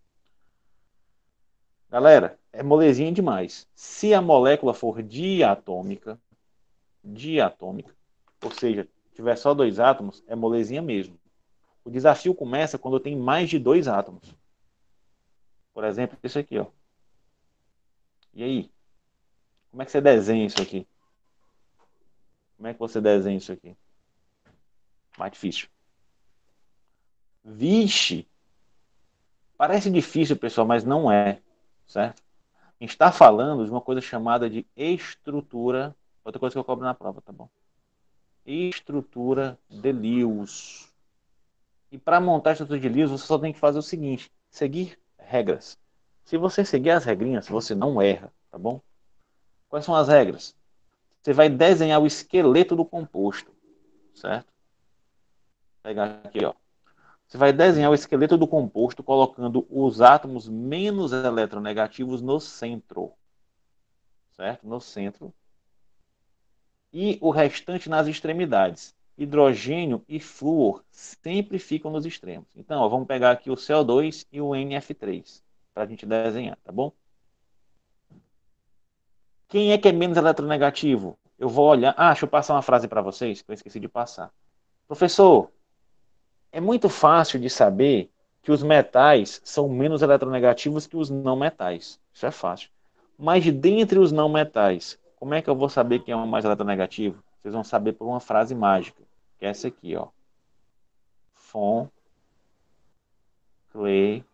Speaker 1: Galera, é molezinha demais. Se a molécula for diatômica, diatômica, ou seja, tiver só dois átomos, é molezinha mesmo. O desafio começa quando tem mais de dois átomos. Por exemplo, isso aqui, ó. E aí? Como é que você desenha isso aqui? Como é que você desenha isso aqui? Mais difícil. Vixe! Parece difícil, pessoal, mas não é. Certo? A gente está falando de uma coisa chamada de estrutura. Outra coisa que eu cobro na prova, tá bom? Estrutura de Lewis. E para montar a estrutura de Lewis, você só tem que fazer o seguinte: seguir regras. Se você seguir as regrinhas, você não erra, tá bom? Quais são as regras? Você vai desenhar o esqueleto do composto, certo? Vou pegar aqui, ó. Você vai desenhar o esqueleto do composto colocando os átomos menos eletronegativos no centro, certo? No centro. E o restante nas extremidades. Hidrogênio e flúor sempre ficam nos extremos. Então, ó, vamos pegar aqui o C O dois e o N F três para a gente desenhar, tá bom? Quem é que é menos eletronegativo? Eu vou olhar... Ah, deixa eu passar uma frase para vocês que eu esqueci de passar. Professor, é muito fácil de saber que os metais são menos eletronegativos que os não metais. Isso é fácil. Mas dentre os não metais, como é que eu vou saber quem é o mais eletronegativo? Vocês vão saber por uma frase mágica, que é essa aqui, ó. Fon, Clay,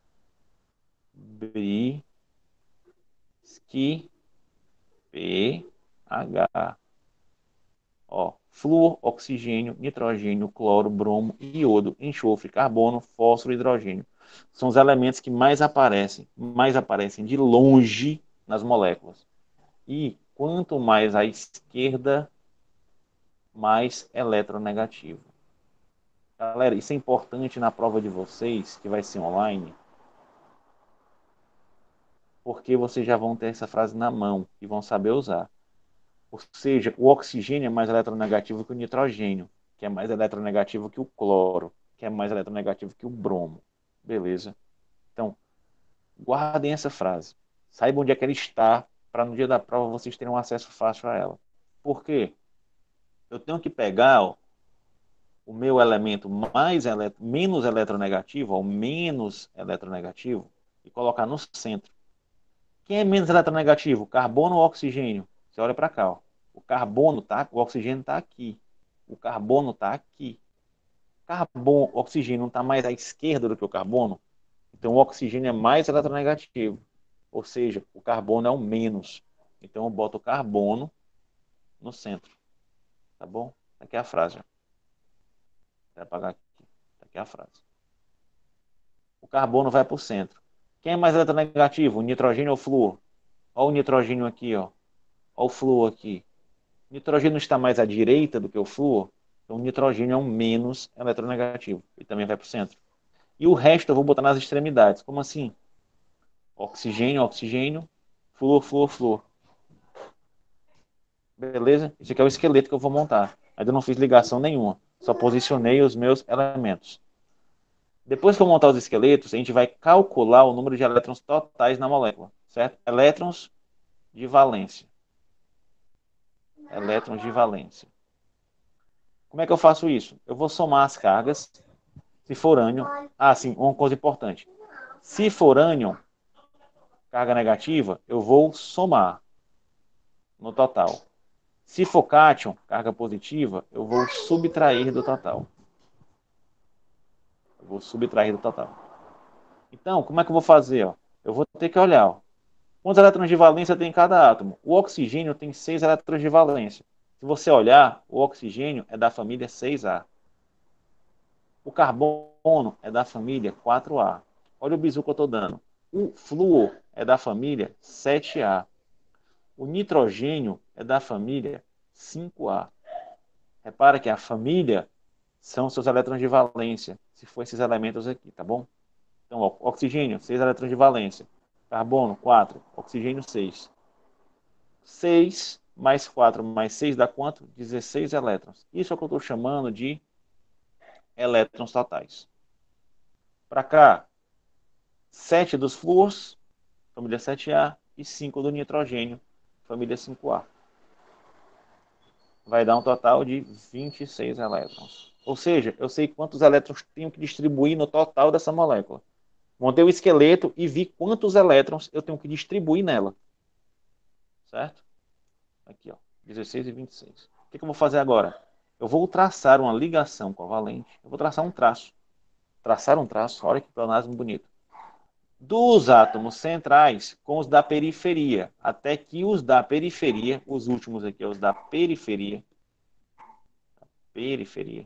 Speaker 1: Bri, Ski, P, H. Ó, flúor, oxigênio, nitrogênio, cloro, bromo, iodo, enxofre, carbono, fósforo e hidrogênio. São os elementos que mais aparecem, mais aparecem de longe nas moléculas. E quanto mais à esquerda, mais eletronegativo. Galera, isso é importante na prova de vocês, que vai ser online, porque vocês já vão ter essa frase na mão e vão saber usar. Ou seja, o oxigênio é mais eletronegativo que o nitrogênio, que é mais eletronegativo que o cloro, que é mais eletronegativo que o bromo. Beleza? Então, guardem essa frase. Saibam onde é que ela está, para no dia da prova vocês terem um acesso fácil a ela. Por quê? Eu tenho que pegar, ó, o meu elemento mais elet menos eletronegativo, ou menos eletronegativo, e colocar no centro. Quem é menos eletronegativo? Carbono ou oxigênio? Você olha para cá, ó. O carbono tá, o oxigênio está aqui. O carbono está aqui. Carbono, oxigênio não está mais à esquerda do que o carbono? Então o oxigênio é mais eletronegativo. Ou seja, o carbono é o menos. Então eu boto o carbono no centro. Tá bom? Aqui é a frase. Vou apagar aqui. Aqui é a frase. O carbono vai para o centro. Quem é mais eletronegativo? O nitrogênio ou o flúor? Olha o nitrogênio aqui, ó. Olha o flúor aqui. O nitrogênio está mais à direita do que o flúor, então o nitrogênio é um menos eletronegativo. Ele também vai para o centro. E o resto eu vou botar nas extremidades. Como assim? Oxigênio, oxigênio, flúor, flúor, flúor. Beleza? Esse aqui é o esqueleto que eu vou montar. Ainda não fiz ligação nenhuma. Só posicionei os meus elementos. Depois que eu montar os esqueletos, a gente vai calcular o número de elétrons totais na molécula. certo? Elétrons de valência. Elétrons de valência. Como é que eu faço isso? Eu vou somar as cargas. Se for ânion... Ah, sim, uma coisa importante. Se for ânion, carga negativa, eu vou somar no total. Se for cátion, carga positiva, eu vou subtrair do total. Eu vou subtrair do total. Então, como é que eu vou fazer? Ó? Eu vou ter que olhar. Ó. Quantos elétrons de valência tem em cada átomo? O oxigênio tem seis elétrons de valência. Se você olhar, o oxigênio é da família seis A. O carbono é da família quatro A. Olha o bizu que eu estou dando. O flúor é da família sete A. O nitrogênio é da família cinco A. Repara que a família são seus elétrons de valência, se for esses elementos aqui, tá bom? Então, ó, oxigênio, seis elétrons de valência. Carbono, quatro. Oxigênio, seis. seis mais quatro mais seis dá quanto? dezesseis elétrons. Isso é o que eu estou chamando de elétrons totais. Para cá, sete dos flúors, família sete A, e cinco do nitrogênio, família cinco A. Vai dar um total de vinte e seis elétrons. Ou seja, eu sei quantos elétrons tenho que distribuir no total dessa molécula. Montei o esqueleto e vi quantos elétrons eu tenho que distribuir nela. Certo? Aqui, ó, dezesseis e vinte e seis. O que, que eu vou fazer agora? Eu vou traçar uma ligação covalente. Eu vou traçar um traço. Traçar um traço, olha que pleonasmo bonito. Dos átomos centrais com os da periferia, até que os da periferia, os últimos aqui, os da periferia, periferia,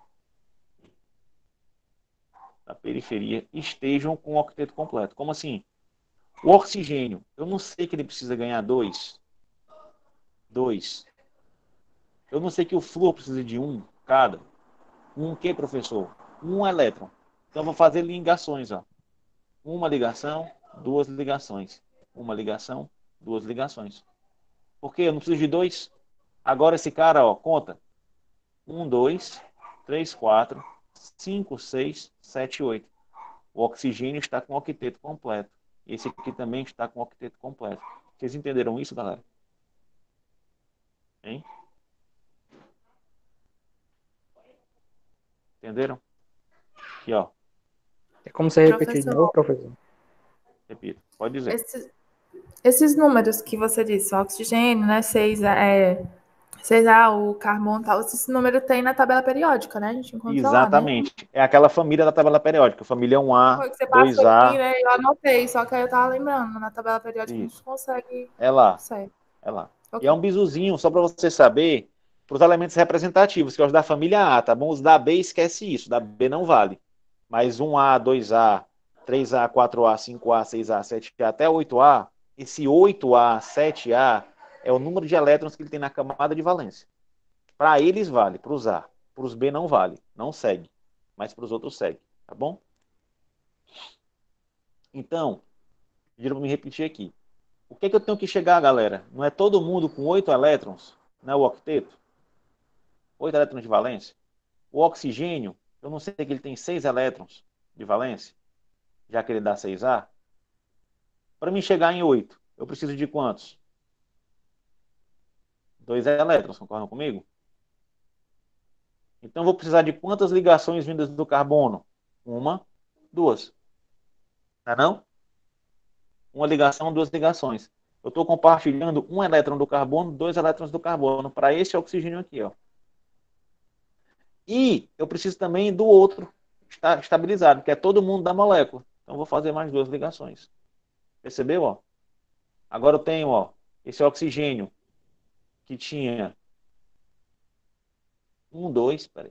Speaker 1: da periferia, estejam com o octeto completo. Como assim? O oxigênio, eu não sei que ele precisa ganhar dois. Dois. Eu não sei que o flúor precisa de um cada. Um que, professor? Um elétron. Então, eu vou fazer ligações, ó. Uma ligação, duas ligações. Uma ligação, duas ligações. Por quê? Eu não preciso de dois. Agora esse cara, ó, conta. Um, dois, três, quatro, cinco, seis, sete, oito. O oxigênio está com o octeto completo. Esse aqui também está com o octeto completo. Vocês entenderam isso, galera? Hein? Entenderam? Aqui, ó.
Speaker 2: É como você repetir de
Speaker 6: Professor,
Speaker 2: novo, professor?
Speaker 1: Repito. Pode dizer.
Speaker 6: esses, esses números que você disse, o oxigênio, né, seis é, seis A, o carbono e tal, esse número tem na tabela periódica, né? A gente encontra lá, né?
Speaker 1: Exatamente. É aquela família da tabela periódica. Família um A,
Speaker 6: Foi que você passou
Speaker 1: dois A.
Speaker 6: aqui, né? Eu anotei, só que aí eu tava lembrando, na tabela periódica a gente
Speaker 1: Isso.
Speaker 6: consegue.
Speaker 1: É lá.
Speaker 6: Certo.
Speaker 1: É lá.
Speaker 6: Ok.
Speaker 1: E é um bizuzinho, só para você saber, para os elementos representativos, que é os da família A, tá bom? Os da B, esquece isso. Da B não vale. Mas um A, dois A, três A, quatro A, cinco A, seis A, sete A, até oito A, esse oito A, sete A é o número de elétrons que ele tem na camada de valência. Para eles vale, para os A. Para os B não vale, não segue. Mas para os outros segue, tá bom? Então, pediram para me repetir aqui. O que é que eu tenho que chegar, galera? Não é todo mundo com oito elétrons, né, o octeto? oito elétrons de valência. O oxigênio, eu não sei que ele tem seis elétrons de valência, já que ele dá seis A. Para mim chegar em oito, eu preciso de quantos? dois elétrons, concordam comigo? Então, eu vou precisar de quantas ligações vindas do carbono? Uma, duas. Não é não? Uma ligação, duas ligações. Eu estou compartilhando um elétron do carbono, dois elétrons do carbono, para esse oxigênio aqui, ó. E eu preciso também do outro estabilizado, que é todo mundo da molécula. Então, eu vou fazer mais duas ligações. Percebeu, ó? Agora eu tenho, ó, esse oxigênio que tinha um, dois, peraí.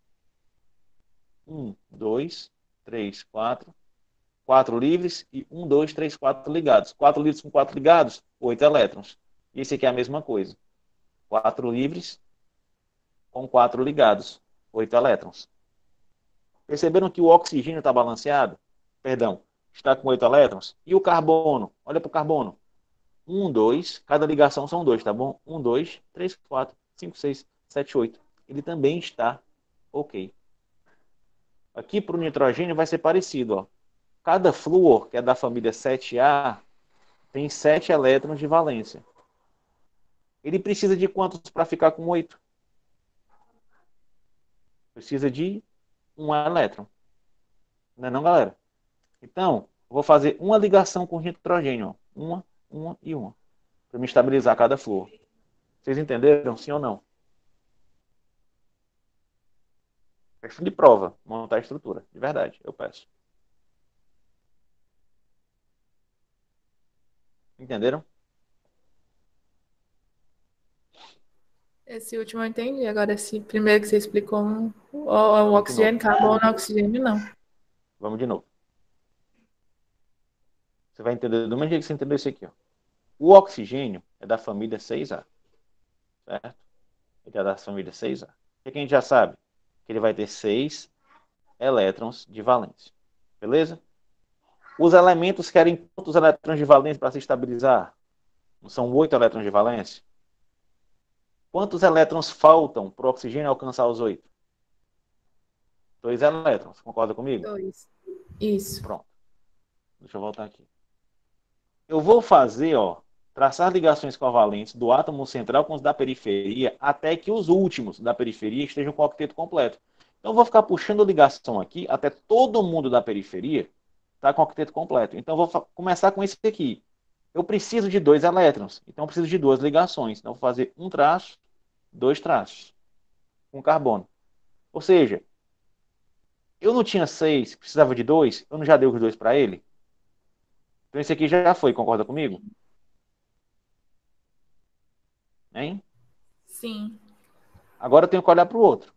Speaker 1: Um, dois, três, quatro. Quatro livres e um, dois, três, quatro ligados. Quatro livres com quatro ligados, oito elétrons. E esse aqui é a mesma coisa. Quatro livres com quatro ligados, oito elétrons. Perceberam que o oxigênio está balanceado? Perdão, está com oito elétrons. E o carbono? Olha para o carbono. Um, dois, cada ligação são dois, tá bom? Um, dois, três, quatro, cinco, seis, sete, oito. Ele também está ok. Aqui para o nitrogênio vai ser parecido, ó. Cada flúor, que é da família sete A, tem sete elétrons de valência. Ele precisa de quantos para ficar com oito? Precisa de um elétron. Não é não, galera? Então, vou fazer uma ligação com nitrogênio. Ó. Uma, uma e uma. Para me estabilizar cada flúor. Vocês entenderam? Sim ou não? Questão de prova. Montar a estrutura. De verdade, eu peço. Entenderam?
Speaker 6: Esse último eu entendi. Agora, esse primeiro que você explicou, o, o
Speaker 1: Vamos de
Speaker 6: oxigênio,
Speaker 1: novo.
Speaker 6: carbono, oxigênio, não.
Speaker 1: Vamos de novo. Você vai entender do mesmo jeito que você entendeu isso aqui. Ó. O oxigênio é da família seis A. Certo? Ele é da família seis A. O que a gente já sabe? Que ele vai ter seis elétrons de valência. Beleza? Os elementos querem quantos elétrons de valência para se estabilizar? Não são oito elétrons de valência? Quantos elétrons faltam para o oxigênio alcançar os oito? Dois elétrons. Concorda comigo?
Speaker 6: Dois. Isso.
Speaker 1: Pronto. Deixa eu voltar aqui. Eu vou fazer, ó, traçar ligações covalentes do átomo central com os da periferia até que os últimos da periferia estejam com o octeto completo. Então eu vou ficar puxando ligação aqui até todo mundo da periferia estar com o octeto completo. Então eu vou começar com esse aqui. Eu preciso de dois elétrons, então eu preciso de duas ligações. Então eu vou fazer um traço, dois traços, com carbono. Ou seja, eu não tinha seis, precisava de dois, eu não já dei os dois para ele? Então esse aqui já foi, concorda comigo? Hein?
Speaker 6: Sim.
Speaker 1: Agora eu tenho que olhar para o outro.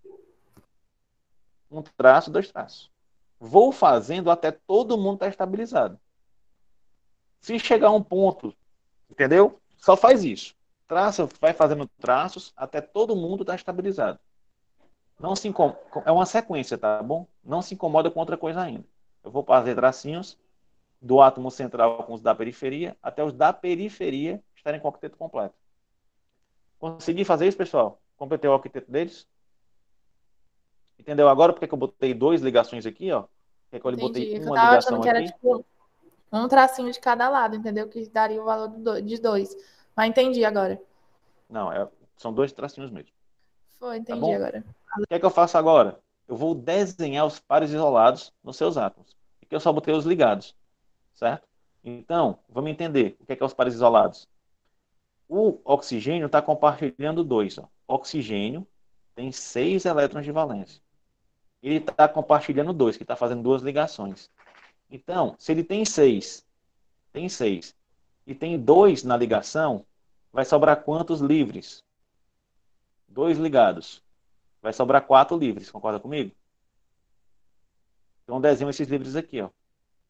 Speaker 1: Um traço, dois traços. Vou fazendo até todo mundo estar estabilizado. Se chegar a um ponto, entendeu? Só faz isso. Traça, vai fazendo traços até todo mundo estar estabilizado. Não se incom... É uma sequência, tá bom? Não se incomoda com outra coisa ainda. Eu vou fazer tracinhos do átomo central com os da periferia até os da periferia estarem com o octeto completo. Consegui fazer isso, pessoal? Completei o octeto deles? Entendeu agora porque que eu botei duas ligações aqui, ó? Porque eu
Speaker 6: Entendi.
Speaker 1: botei
Speaker 6: Eu
Speaker 1: uma
Speaker 6: tava
Speaker 1: ligação
Speaker 6: achando que era
Speaker 1: aqui.
Speaker 6: tipo um tracinho de cada lado, entendeu? Que daria o valor de dois. Mas entendi agora.
Speaker 1: Não, é... são dois tracinhos mesmo.
Speaker 6: Foi,
Speaker 1: Tá
Speaker 6: entendi
Speaker 1: bom?
Speaker 6: agora.
Speaker 1: O que é que eu faço agora? Eu vou desenhar os pares isolados nos seus átomos. Aqui eu só botei os ligados, certo? Então, vamos entender o que é, que é os pares isolados. O oxigênio está compartilhando dois. Ó. Oxigênio tem seis elétrons de valência. Ele está compartilhando dois, que está fazendo duas ligações. Então, se ele tem seis, tem seis, e tem dois na ligação, vai sobrar quantos livres? Dois ligados. Vai sobrar quatro livres, concorda comigo? Então desenho esses livres aqui, ó.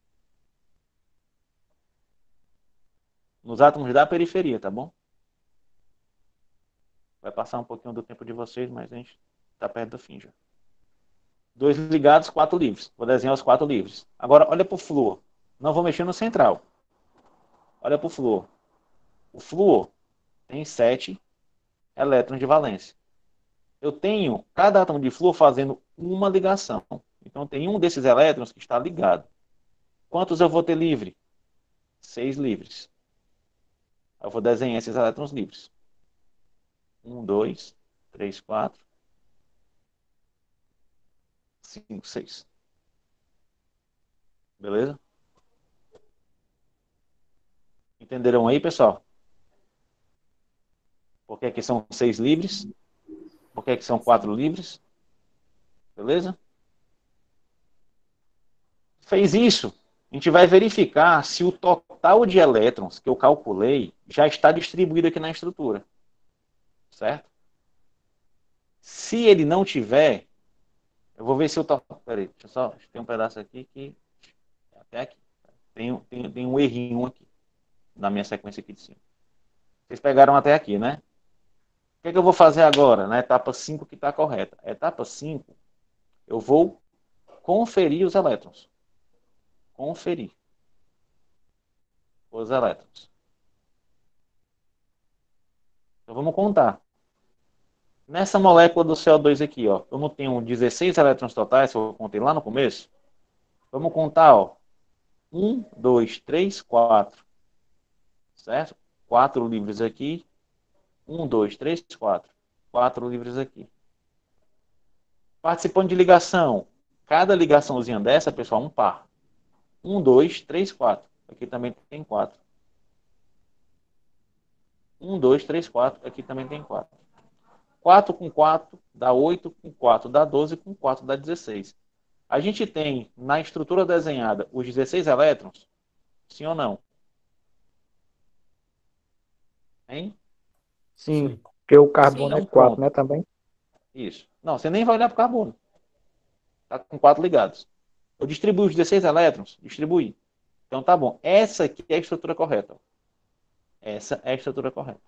Speaker 1: Nos átomos da periferia, tá bom? Vai passar um pouquinho do tempo de vocês, mas a gente tá perto do fim já. Dois ligados, quatro livres. Vou desenhar os quatro livres. Agora, olha para o flúor. Não vou mexer no central. Olha para o flúor. O flúor tem sete elétrons de valência. Eu tenho cada átomo de flúor fazendo uma ligação. Então, tem um desses elétrons que está ligado. Quantos eu vou ter livre? Seis livres. Eu vou desenhar esses elétrons livres. Um, dois, três, quatro, cinco, seis. Beleza? Entenderam aí, pessoal? Por que aqui são seis livres? Por que aqui são quatro livres? Beleza? Fez isso, a gente vai verificar se o total de elétrons que eu calculei já está distribuído aqui na estrutura. Certo? Se ele não tiver, eu vou ver se o total... Peraí, deixa eu só... Tem um pedaço aqui que... Até aqui. Tem, tem, tem um errinho aqui. Na minha sequência aqui de cima. Vocês pegaram até aqui, né? O que, é que eu vou fazer agora? Na etapa cinco que está correta. Etapa cinco, eu vou conferir os elétrons. Conferir os elétrons. Então vamos contar. Nessa molécula do C O dois aqui, ó, eu não tenho dezesseis elétrons totais, que eu contei lá no começo. Vamos contar, ó. um, dois, três, quatro. certo? Quatro livres aqui. Um, dois, três, quatro. Quatro livres aqui. Participando de ligação. Cada ligaçãozinha dessa, pessoal, um par. Um, dois, três, quatro. Aqui também tem quatro. Um, dois, três, quatro. Aqui também tem quatro. quatro com quatro dá oito, com quatro dá doze, com quatro dá dezesseis. A gente tem na estrutura desenhada os dezesseis elétrons? Sim ou não? Hein?
Speaker 2: Sim,
Speaker 3: Sim.
Speaker 2: porque o carbono
Speaker 1: Sim.
Speaker 2: é quatro, né, também?
Speaker 1: Isso. Não, você nem vai olhar para o carbono. Está com quatro ligados. Eu distribuí os dezesseis elétrons? Distribuí. Então tá bom. Essa aqui é a estrutura correta. Essa é a estrutura correta.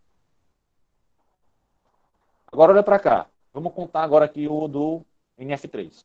Speaker 1: Agora olha para cá. Vamos contar agora aqui o do N F três.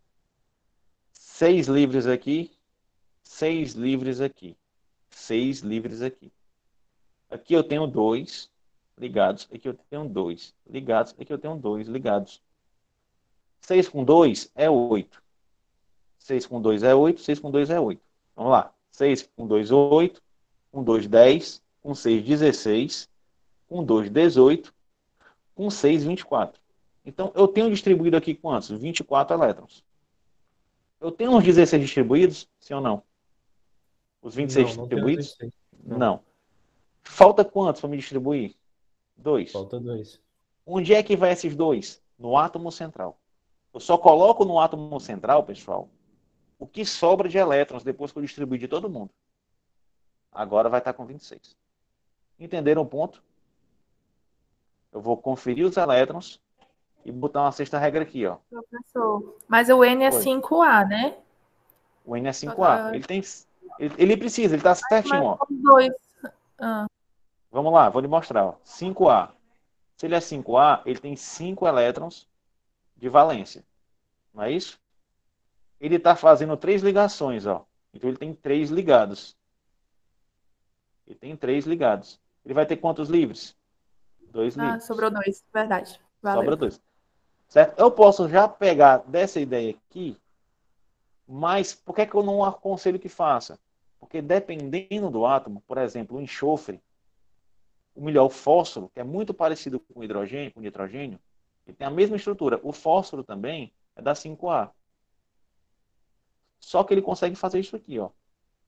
Speaker 1: Seis livres aqui. Seis livres aqui. Seis livres aqui. Aqui eu tenho dois ligados. Aqui eu tenho dois ligados. Aqui eu tenho dois ligados. seis com dois é oito. seis com dois é oito. seis com dois é oito. Vamos lá. seis com dois, oito. Com dois, dez. Com seis, dezesseis. Com dois, dezoito. Com seis, vinte e quatro. Então, eu tenho distribuído aqui quantos? vinte e quatro elétrons. Eu tenho uns dezesseis distribuídos? Sim ou não? Os vinte e seis
Speaker 3: Não, não temos
Speaker 1: distribuídos?
Speaker 3: vinte e seis. Não.
Speaker 1: Não. Falta quantos para me distribuir? Dois.
Speaker 3: Falta dois.
Speaker 1: Onde é que vai esses dois? No átomo central. Eu só coloco no átomo central, pessoal, o que sobra de elétrons depois que eu distribuir de todo mundo. Agora vai estar com vinte e seis. Entenderam o ponto? Eu vou conferir os elétrons e botar uma sexta regra aqui, ó.
Speaker 6: Professor, mas o N é
Speaker 1: Oi.
Speaker 6: cinco A, né?
Speaker 1: O N é cinco A. Ele tem, ele, ele precisa, ele está certinho, ó.
Speaker 6: Mas dois. Ah,
Speaker 1: Vamos lá, vou lhe mostrar, ó. cinco A. Se ele é cinco A, ele tem cinco elétrons de valência. Não é isso? Ele está fazendo três ligações, ó. Então ele tem três ligados. Ele tem três ligados. Ele vai ter quantos livres? Dois
Speaker 6: ah,
Speaker 1: livres.
Speaker 6: sobrou dois, verdade. Valeu.
Speaker 1: Sobra dois. Certo? Eu posso já pegar dessa ideia aqui, mas por que, que eu não aconselho que faça? Porque dependendo do átomo, por exemplo, o enxofre, o melhor, o fósforo, que é muito parecido com o hidrogênio, com o nitrogênio, ele tem a mesma estrutura. O fósforo também é da cinco A. Só que ele consegue fazer isso aqui, ó.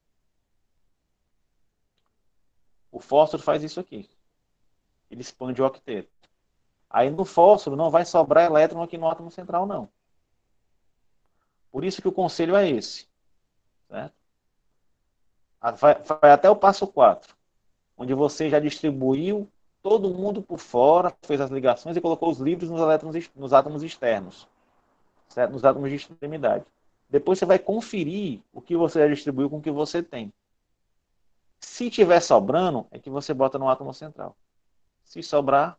Speaker 1: O fósforo faz isso aqui. Ele expande o octeto. Aí no fósforo não vai sobrar elétron aqui no átomo central, não. Por isso que o conselho é esse. Certo? Vai, vai até o passo quatro, onde você já distribuiu todo mundo por fora, fez as ligações e colocou os livres nos, elétrons, nos átomos externos, certo? Nos átomos de extremidade. Depois você vai conferir o que você já distribuiu com o que você tem. Se tiver sobrando, é que você bota no átomo central. Se sobrar,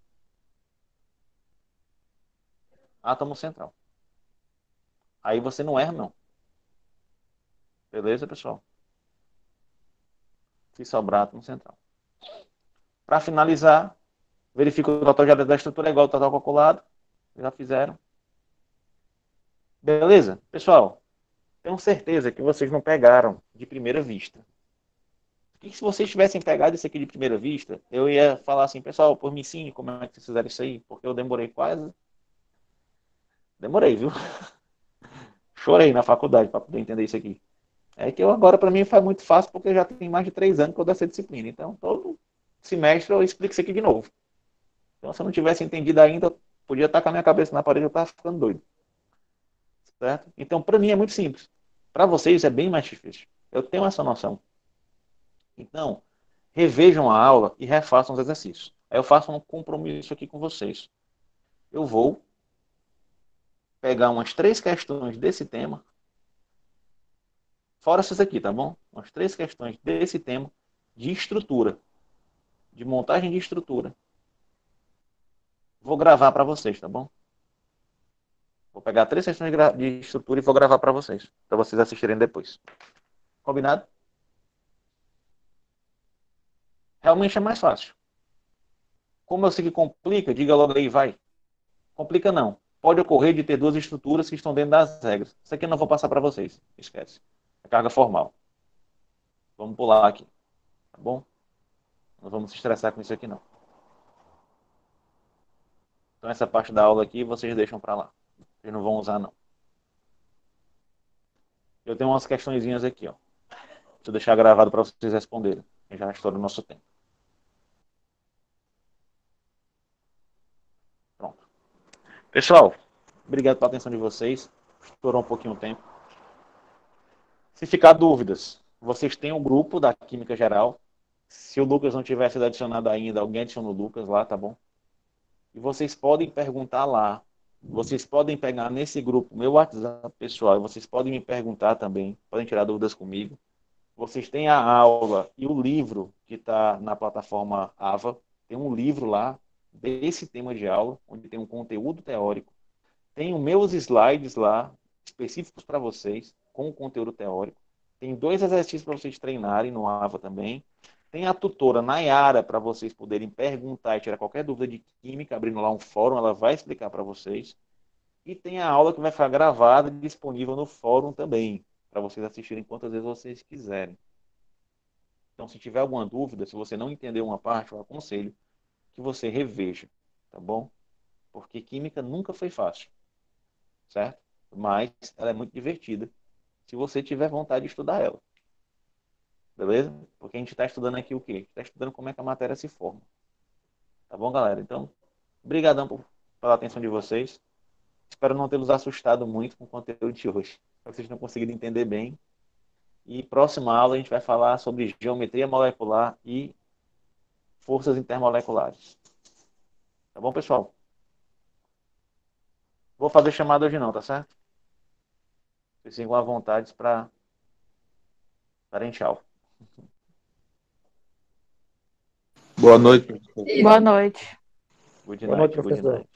Speaker 1: átomo central. Aí você não erra, não. Beleza, pessoal? Se sobrar, átomo central. Para finalizar, verifica o total da estrutura é igual ao total calculado. Já fizeram. Beleza? Pessoal, tenho certeza que vocês não pegaram de primeira vista. E se vocês tivessem pegado isso aqui de primeira vista, eu ia falar assim, pessoal, por me ensine como é que vocês fizeram isso aí, porque eu demorei quase... Demorei, viu? Chorei na faculdade para poder entender isso aqui. É que eu agora, para mim, faz muito fácil, porque eu já tenho mais de três anos que eu dou essa disciplina. Então, todo semestre eu explico isso aqui de novo. Então, se eu não tivesse entendido ainda, eu podia estar com a minha cabeça na parede, eu estava ficando doido. Certo? Então, para mim é muito simples. Para vocês é bem mais difícil. Eu tenho essa noção. Então, revejam a aula e refaçam os exercícios. Aí eu faço um compromisso aqui com vocês. Eu vou pegar umas três questões desse tema, fora essas aqui, tá bom? Umas três questões desse tema de estrutura, de montagem de estrutura. Vou gravar para vocês, tá bom? Vou pegar três questões de estrutura e vou gravar para vocês, para vocês assistirem depois. Combinado? Realmente é mais fácil. Como eu sei que complica, diga logo aí, vai. Complica não. Pode ocorrer de ter duas estruturas que estão dentro das regras. Isso aqui eu não vou passar para vocês. Esquece. É carga formal. Vamos pular aqui. Tá bom? Não vamos se estressar com isso aqui, não. Então, essa parte da aula aqui, vocês deixam para lá. Vocês não vão usar, não. Eu tenho umas questõezinhas aqui, ó. Deixa eu deixar gravado para vocês responderem. Já estoura o nosso tempo. Pronto. Pessoal, obrigado pela atenção de vocês. Estourou um pouquinho o tempo. Se ficar dúvidas, vocês têm um grupo da Química Geral. Se o Lucas não tivesse sido adicionado ainda, alguém adiciona o Lucas lá, tá bom? E vocês podem perguntar lá. Vocês podem pegar nesse grupo meu WhatsApp pessoal. E vocês podem me perguntar também. Podem tirar dúvidas comigo. Vocês têm a aula e o livro que está na plataforma Ava. Tem um livro lá desse tema de aula, onde tem um conteúdo teórico. Tem os meus slides lá, específicos para vocês, com o conteúdo teórico. Tem dois exercícios para vocês treinarem no Ava também. Tem a tutora Nayara para vocês poderem perguntar e tirar qualquer dúvida de química, abrindo lá um fórum, ela vai explicar para vocês. E tem a aula que vai ficar gravada e disponível no fórum também, para vocês assistirem quantas vezes vocês quiserem. Então, se tiver alguma dúvida, se você não entendeu uma parte, eu aconselho que você reveja, tá bom? Porque química nunca foi fácil, certo? Mas ela é muito divertida, se você tiver vontade de estudar ela. Beleza? Porque a gente está estudando aqui o quê? A gente está estudando como é que a matéria se forma. Tá bom, galera? Então, brigadão por, pela atenção de vocês. Espero não tê-los assustado muito com o conteúdo de hoje. Para vocês não conseguirem entender bem. E próxima aula a gente vai falar sobre geometria molecular e forças intermoleculares. Tá bom, pessoal? Vou fazer chamada hoje não, tá certo? Vocês sigam à vontade para darem tchau.
Speaker 3: Boa noite, professor.
Speaker 5: Boa noite.
Speaker 1: Good
Speaker 2: Boa
Speaker 1: night,
Speaker 2: noite,
Speaker 1: good
Speaker 2: professor.
Speaker 1: night.